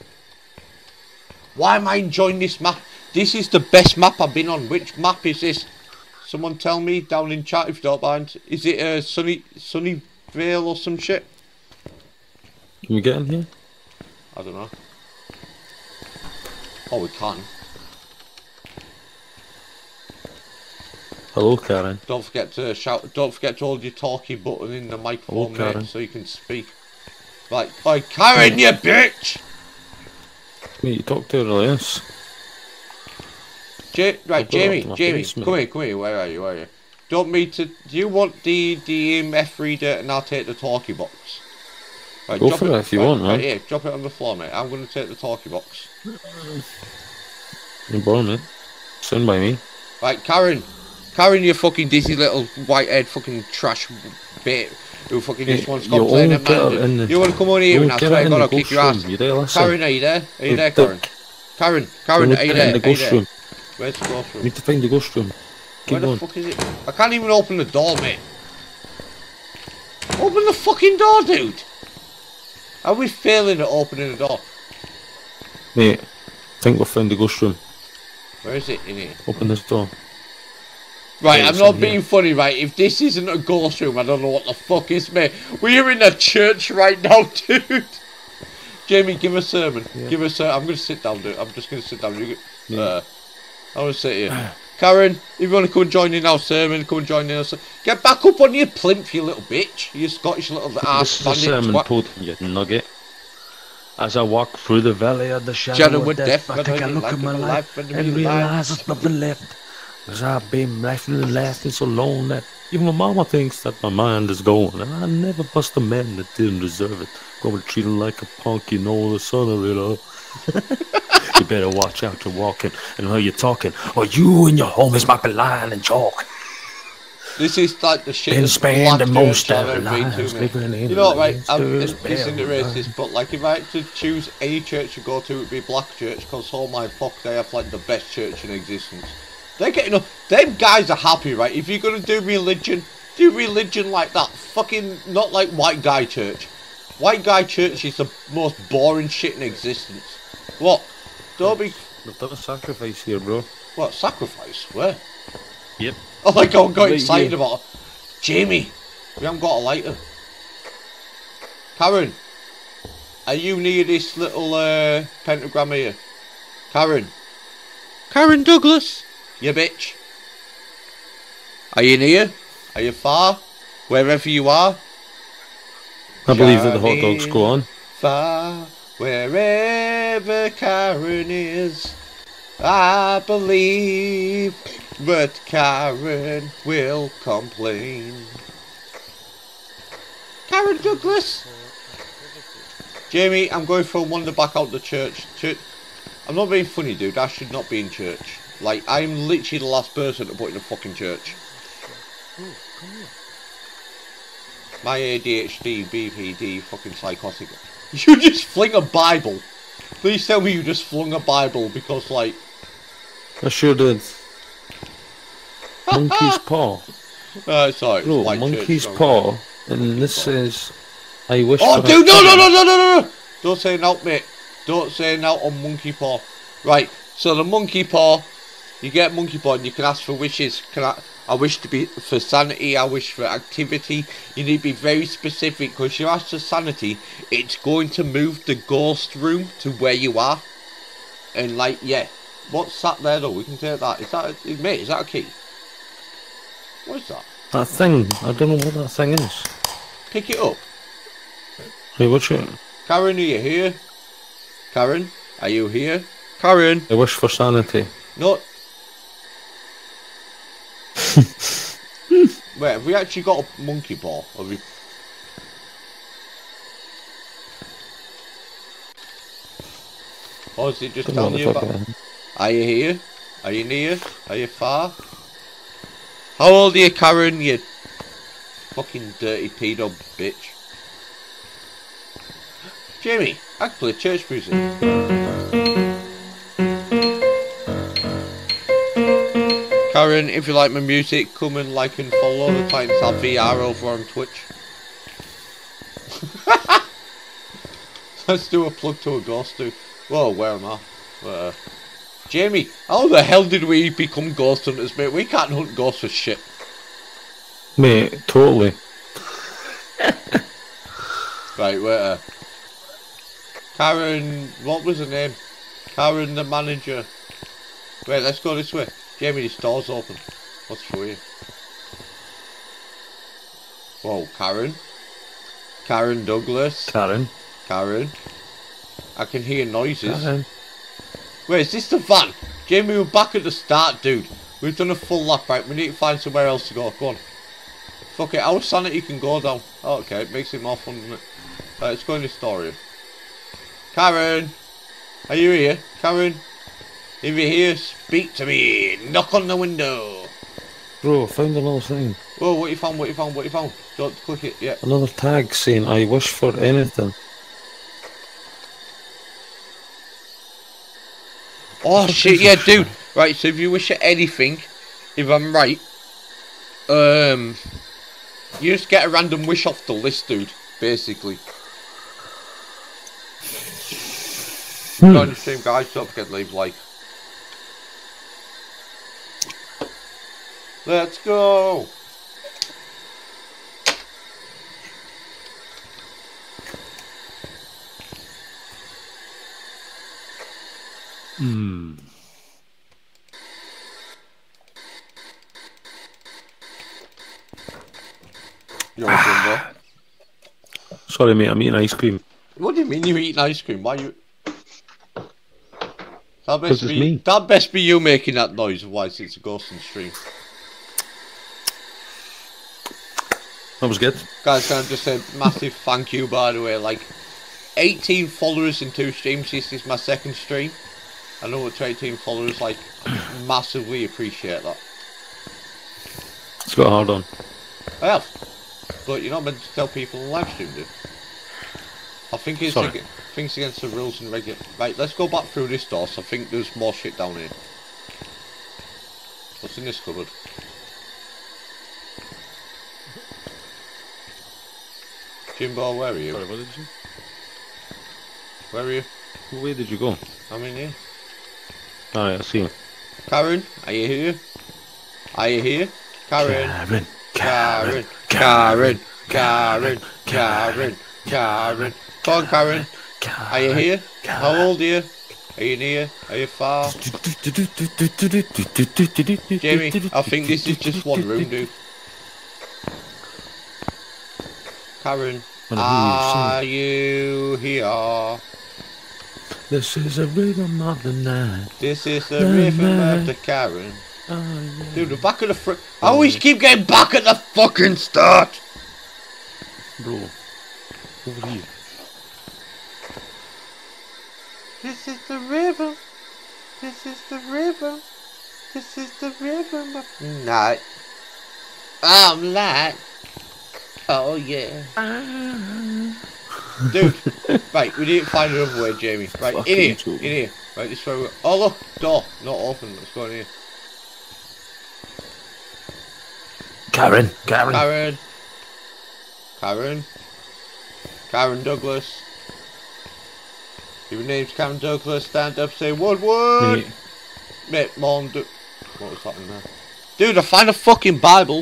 Why am I enjoying this map? This is the best map I've been on. Which map is this? Someone tell me down in chat if you don't mind. Is it uh, Sunny Sunnyvale or some shit? Can we get in here? I don't know. Oh, we can. Hello, Karen. Don't forget to shout. Don't forget to hold your talkie button in the microphone, Hello, mate, Karen. so you can speak. Right, oi, Karen, you bitch! Mate, you talk to her less. Ja right, I've got Jamie, up to my Jamie, basement. come here, come here. Where are you? Where are you? Don't me to. Do you want the the E M F reader, and I'll take the talkie box. Right, Go drop for it if you right, want, right man. here, drop it on the floor, mate. I'm going to take the talkie box. No problem, mate. Stand by me. Right, Karen, Karen, you fucking dizzy little white-haired fucking trash bit who fucking just Hey, wants to you complain won't at get her man. in the- You want to come on here you and I won't get swear her to in God the I'll kick ghost your ass. room, you there, listen. Karen, are you there? Are you You there, dick. Karen? Karen, Karen, Don't are you get there? in the Are you ghost there? room. Where's the ghost You room? need to find the ghost room. Keep Where the going. fuck is it? I can't even open the door, mate. Open the fucking door, dude! Are we failing at opening the door? Mate, I think we'll find the ghost room. Where is it in here? Open this door. Right, Yeah, I'm it's not in being here. funny, right? If this isn't a ghost room, I don't know what the fuck is, mate. We're in a church right now, dude. Jamie, give a sermon. Yeah. Give a sermon. I'm going to sit down, dude. I'm just going to sit down. You, Yeah. uh, I want to sit here. Karen, if you want to come and join in our sermon, come and join in our sermon. Get back up on your plinth, you little bitch. You Scottish little ass This is a bandit sermon twat. podium, you nugget. As I walk through the valley of the shadow, Shadow of of death, death, I but take I a look like at my my life life and and realize- realize there's nothing left. Cause I've been laughing and laughing so long that even my mama thinks that my mind is going. And I never bust a man that didn't deserve it. Gonna treat him like a punk, you know the son of it all. You better watch out you're walking and how you're talking, or you and your homies might be lying and chalk. This is like the shit Been that's spending black most church of I've their ever been lives to, mate. living in You know what, right? I'm, Lester's this this isn't paradise. racist, but like if I had to choose any church to go to, it would be Black Church, because oh my fuck, they have like the best church in existence. They're getting up. Them guys are happy, right? If you're gonna do religion, do religion like that. Fucking not like white guy church. White guy church is the most boring shit in existence. What? Don't be. We've done a sacrifice here, bro. What sacrifice? Where? Yep. Oh my god, I got Right excited here. about it. Jamie, we haven't got a lighter. Karen, are you near this little uh, pentagram here? Karen. Karen Douglas, you bitch. Are you near? Are you far? Wherever you are. I believe that the hot dogs go on. Far, wherever Karen is, I believe, but Karen will complain. Karen Douglas. Jamie, I'm going for a wander back out the church. Church. I'm not being funny, dude. I should not be in church. Like, I'm literally the last person to put in a fucking church. My A D H D, B P D, fucking psychotic. You just fling a Bible. Please tell me you just flung a Bible because, like... I sure did. Monkey's paw. Uh, sorry, it's Bro, white monkey's church, paw. And this says, I wish Oh, for dude, a no, no, king." no, no, no, no, no! Don't say no, mate. Don't say no on monkey paw. Right, so the monkey paw, you get monkey paw and you can ask for wishes. Can I, I wish to be for sanity, I wish for activity. You need to be very specific, because you ask for sanity, it's going to move the ghost room to where you are. And like, yeah, what's that there though? We can take that. Is that, a, mate, is that a key? What is that? That thing, I don't know what that thing is. Pick it up. Hey, watch it. Karen, are you here? Karen, are you here? Karen! I wish for sanity. No. Wait, have we actually got a monkey paw? Have we... Or is it just Don't know telling what you the about... fuck I am. Are you here? Are you near? Are you far? How old are you, Karen, you fucking dirty pedo bitch? Jamie, I can play church music. Karen, if you like my music, come and like and follow the Titans Have V R over on Twitch. Let's do a plug to a ghost dude. Whoa, where am I? Uh, Jamie, how the hell did we become ghost hunters, mate? We can't hunt ghosts for shit. Mate, totally. Right, wait. Uh, Karen, what was her name? Karen, the manager. Wait, let's go this way. Jamie, this door's open. What's for you? Whoa, Karen. Karen Douglas. Karen. Karen. I can hear noises. Karen. Wait, is this the van? Jamie, we're back at the start, dude. We've done a full lap, right? We need to find somewhere else to go. Go on. Fuck it, our sanity can go down. Oh, okay, it makes it more fun, doesn't it? Right, let's go in the story. Karen! Are you here? Karen? If you're here, speak to me. Knock on the window. Bro, I found another thing. Whoa, what you found, what you found, what you found? Don't click it, yeah. Another tag saying, I wish for anything. Oh shit, yeah, dude. Right, so if you wish for anything, if I'm right, um, you just get a random wish off the list, dude, basically. Hmm. Go on the stream, guys, don't forget to leave a like. Let's go! Hmm. You want ah. Sorry, mate, I'm eating ice cream. What do you mean you're eating ice cream? Why you... That best, Because it's be, me. that best be you making that noise, otherwise it's a ghost in stream. That was good. Guys, can I just say massive thank you, by the way, like eighteen followers in two streams. This is my second stream. I know it's eighteen followers, like, massively appreciate that. It's got hard on. I have. But you're not meant to tell people on live stream, dude. I think it's, ag I think it's against the rules and regular. Right, let's go back through this door, so I think there's more shit down here. What's in this cupboard? Jimbo, where are you? Sorry, what did you? Where are you? Where did you go? I'm in here. Alright, I see you. Karen, are you here? Are you here? Karen. Karen. Karen. Karen. Karen. Karen. Karen. Come on, Karen. Are you here? How old are you? Are you near? Are you far? Jamie, I think this is just one room, dude. Karen, are you here? This is a rhythm of the night. This is the rhythm of the Karen. Dude, the back of the fr- I always keep getting back at the fucking start! Bro, over here. This is the rhythm. This is the rhythm. This is the rhythm of the night. I'm like, oh yeah. Dude, right, we need to find another way, Jamie. Right, in here, in here. Right, this way. Oh look, door, not open. Let's go in here. Karen, Karen. Karen. Karen. Karen Douglas. Your name's Karen Douglas. Stand up, say one word. Mate. Mate, Mom, do. What was happening there? Dude, I found a fucking Bible.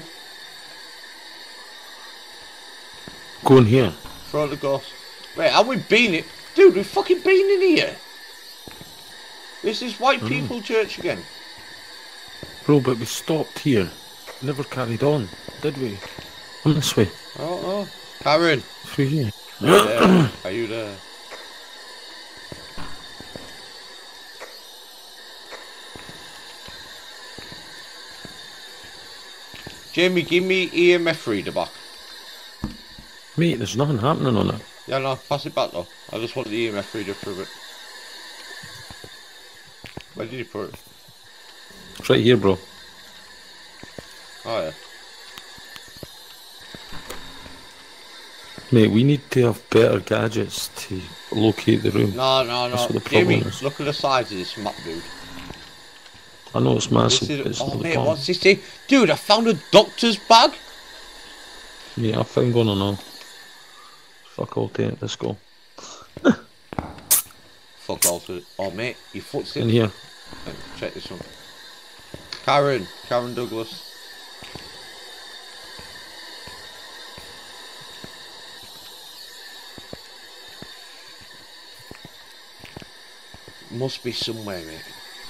Go in here. Throw the ghost. Wait, have we been it? Dude, we've fucking been in here. This is white Mm. people church again. Bro, but we stopped here. Never carried on, did we? Come this way. Oh, oh. Karen. Through here. Are you there? Are you there? Jamie, give me E M F reader back. Mate, there's nothing happening on it. Yeah, no, pass it back though. I just want the E M F reader for it. Where did you put it? It's right here, bro. Oh yeah. Mate, we need to have better gadgets to locate the room. No, no, That's no. what the problem Jamie, is. look at the size of this map, dude. I know it's massive. This but is, it's oh not the mate, bomb. what's this thing? Dude, I found a doctor's bag. Yeah, I found one on now. Fuck all day. Let's go. Fuck all to it. Oh mate, your foot's in. In here. Check this one. Karen, Karen Douglas. Must be somewhere, mate.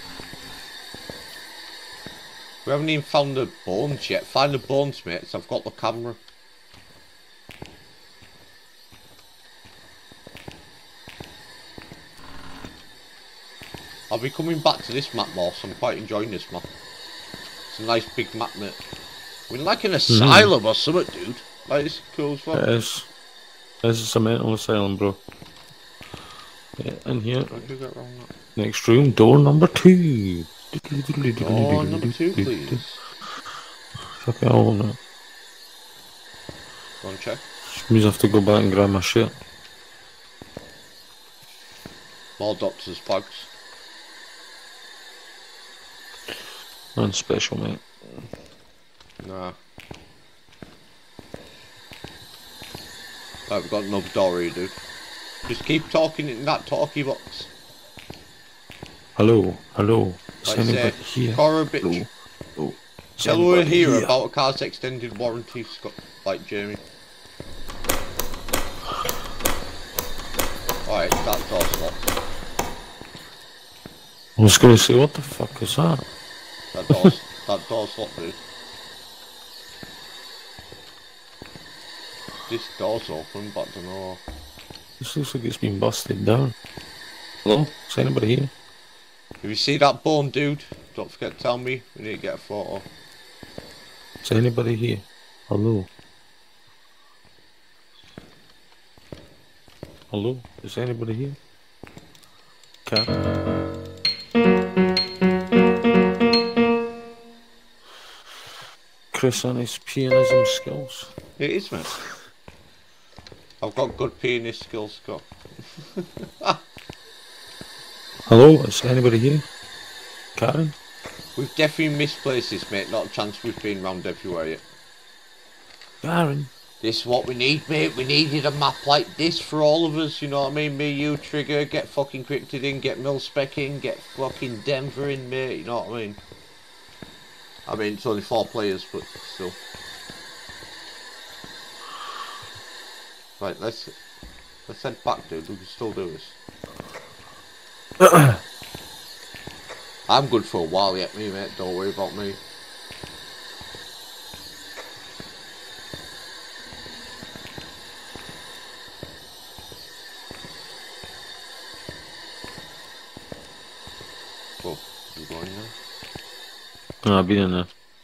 We haven't even found the bones yet. Find the bones, mates. I've got the camera. I'll be coming back to this map more, so I'm quite enjoying this map. It's a nice big map, mate. We're like an asylum mm. or something, dude. Like, it's cool as well. It is. This is a mental asylum, bro. Yeah, in here. What did you get wrong now? Next room, door number two. Door number two, please. Fuck it all now. Go and check. Which means I have to go back and grab my shit. More doctor's bags. Nothing special, mate. Nah. Right, we've got another door here, dude. Just keep talking in that talkie box. Hello, hello. Is Like anybody say, here? Cora bitch. Hello. Oh. Is Tell her anybody here here? about a car's extended warranty, Scott, like Jamie. Alright, that door's locked. I was gonna say, what the fuck is that? That door's, that door's locked, dude. This door's open, but I don't know. This looks like it's been busted down. Hello? Is anybody here? If you see that bone, dude, don't forget to tell me. We need to get a photo. Is anybody here? Hello? Hello? Is anybody here? Cat? Chris on his pianism skills. It is, man. I've got good pianist skills, Scott. Hello? Is anybody here? Karen? We've definitely missed places, mate. Not a chance we've been round everywhere yet. Karen? This is what we need, mate. We needed a map like this for all of us, you know what I mean? Me, you, Trigger, get fucking Cryptid in, get Milspec in, get fucking Denver in, mate, you know what I mean? I mean, it's only four players, but still. Right, let's let's head back, dude. We can still do this. I'm good for a while yet, me, mate. Don't worry about me. Oh, you going now? No, I'll be in there.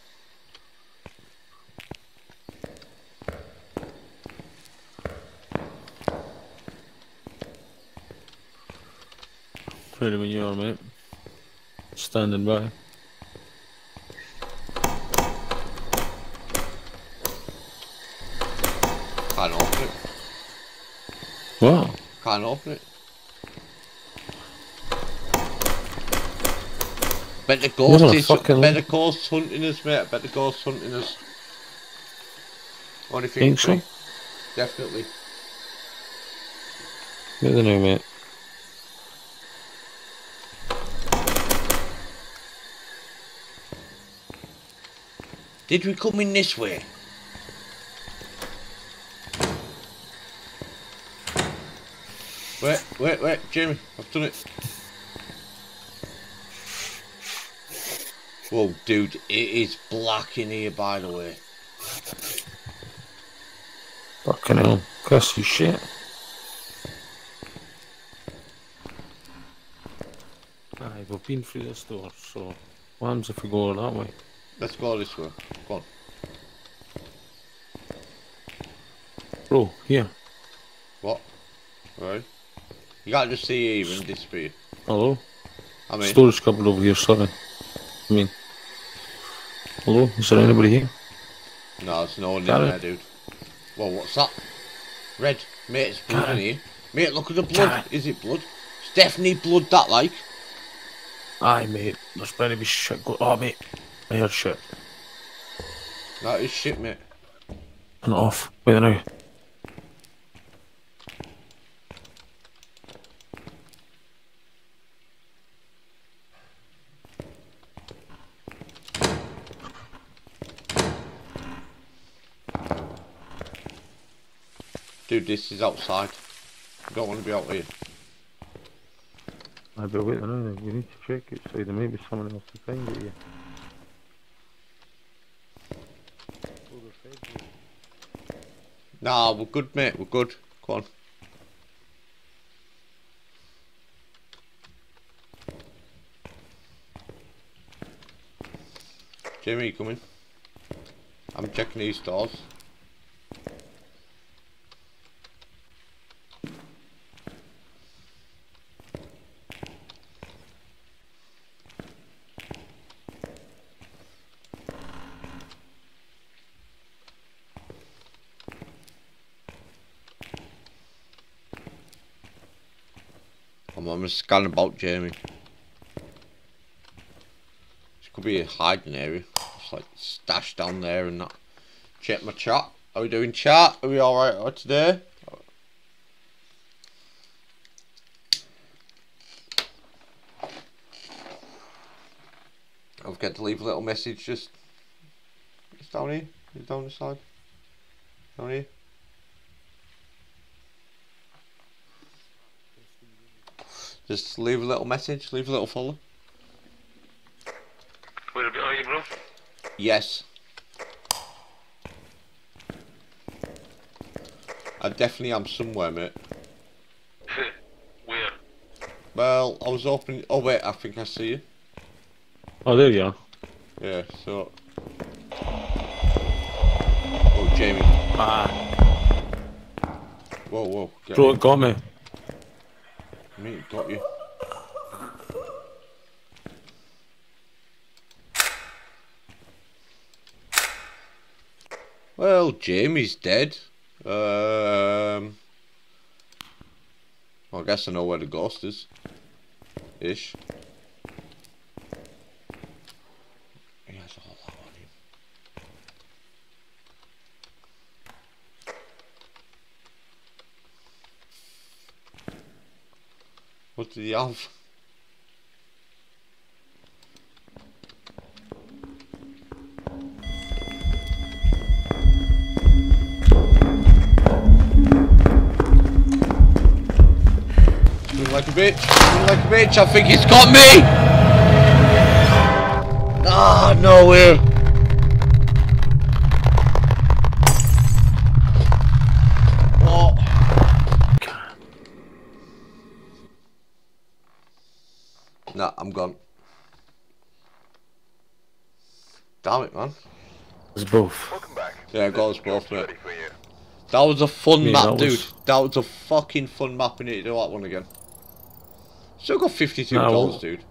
Ready when you are, mate. Standing by. Can't open it. What? Can't open it. Bet the ghost is. Bet the ghost hunting us, mate. Bet the ghost hunting us. Only thing. Think so? Definitely. I don't know, mate. Did we come in this way? Wait, wait, wait, Jamie, I've done it. Whoa, dude, it is black in here, by the way. Fucking hell, cuss you shit. Aye, we've been through this door, so what happens if we go that way? Let's go this way. Go on. Bro, here. What? Right. You can't just see here and disappear. Hello? I mean... Storage cupboard over here, sorry. I mean... Hello? Is there anybody here? No, there's no one in Karen? there, dude. Well, what's that? Red. Mate, it's blood Karen? in here. Mate, look at the blood. Karen? Is it blood? It's definitely blood, that, like. Aye, mate. There's better be shit go- Oh, mate. I heard shit. That is shit, mate. Turn it off. Wait now. Dude, this is outside. I don't want to be out here. Aye, but wait now. We need to check outside. There may be someone else to find it here. Nah, we're good, mate. We're good. Go on. Jamie, you coming? I'm checking these doors. I'm gonna scan about Jamie. This could be a hiding area. Just like stashed down there and that. Check my chat. How we doing, chat? Are we alright today? Don't forget to leave a little message just, just down here. Just down the side. Down here. Just leave a little message, leave a little follow. Where are you, bro? Yes. I definitely am somewhere, mate. Where? Well, I was hoping. Oh wait, I think I see you. Oh, there you are. Yeah. So. Oh, Jamie. Ah. Whoa, whoa. Get Bro, me. it got me. Mate, got you. Well, Jamie's dead. Um, well, I guess I know where the ghost is. Ish. He has all that on him. What did he have? Like a bitch, like a bitch, I think he's got me! Ah, nowhere. Oh. Nah, I'm gone. Damn it, man. It's both. Welcome back. Yeah, it goes both, mate. Ready for you. That was a fun Yeah, map, that dude. was- That was a fucking fun map. We need to do that one again. Still got fifty-two Nah, dollars, well- dude.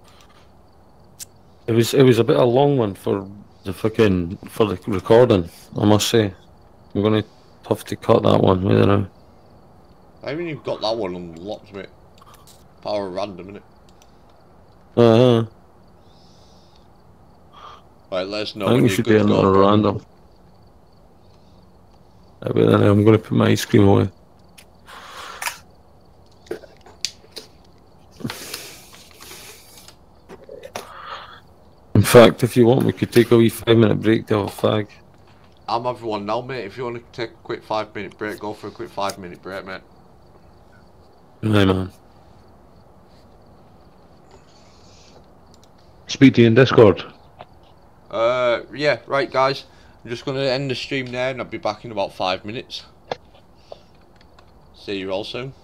It was it was a bit of a long one for the fucking for the recording, I must say. I'm gonna have to cut that one, I don't know. I haven't even got that one unlocked, mate. Power of random, innit? Uh huh. Right, let us know I think when we you're should good do to another go. random. Uh, but then I'm gonna put my ice cream away. In fact, if you want, we could take a wee five minute break to have a fag. I'm everyone now, mate. If you want to take a quick five minute break, go for a quick five minute break, mate. Aye, man. Speak to you in Discord. Uh, yeah, right, guys. I'm just going to end the stream there and I'll be back in about five minutes. See you all soon.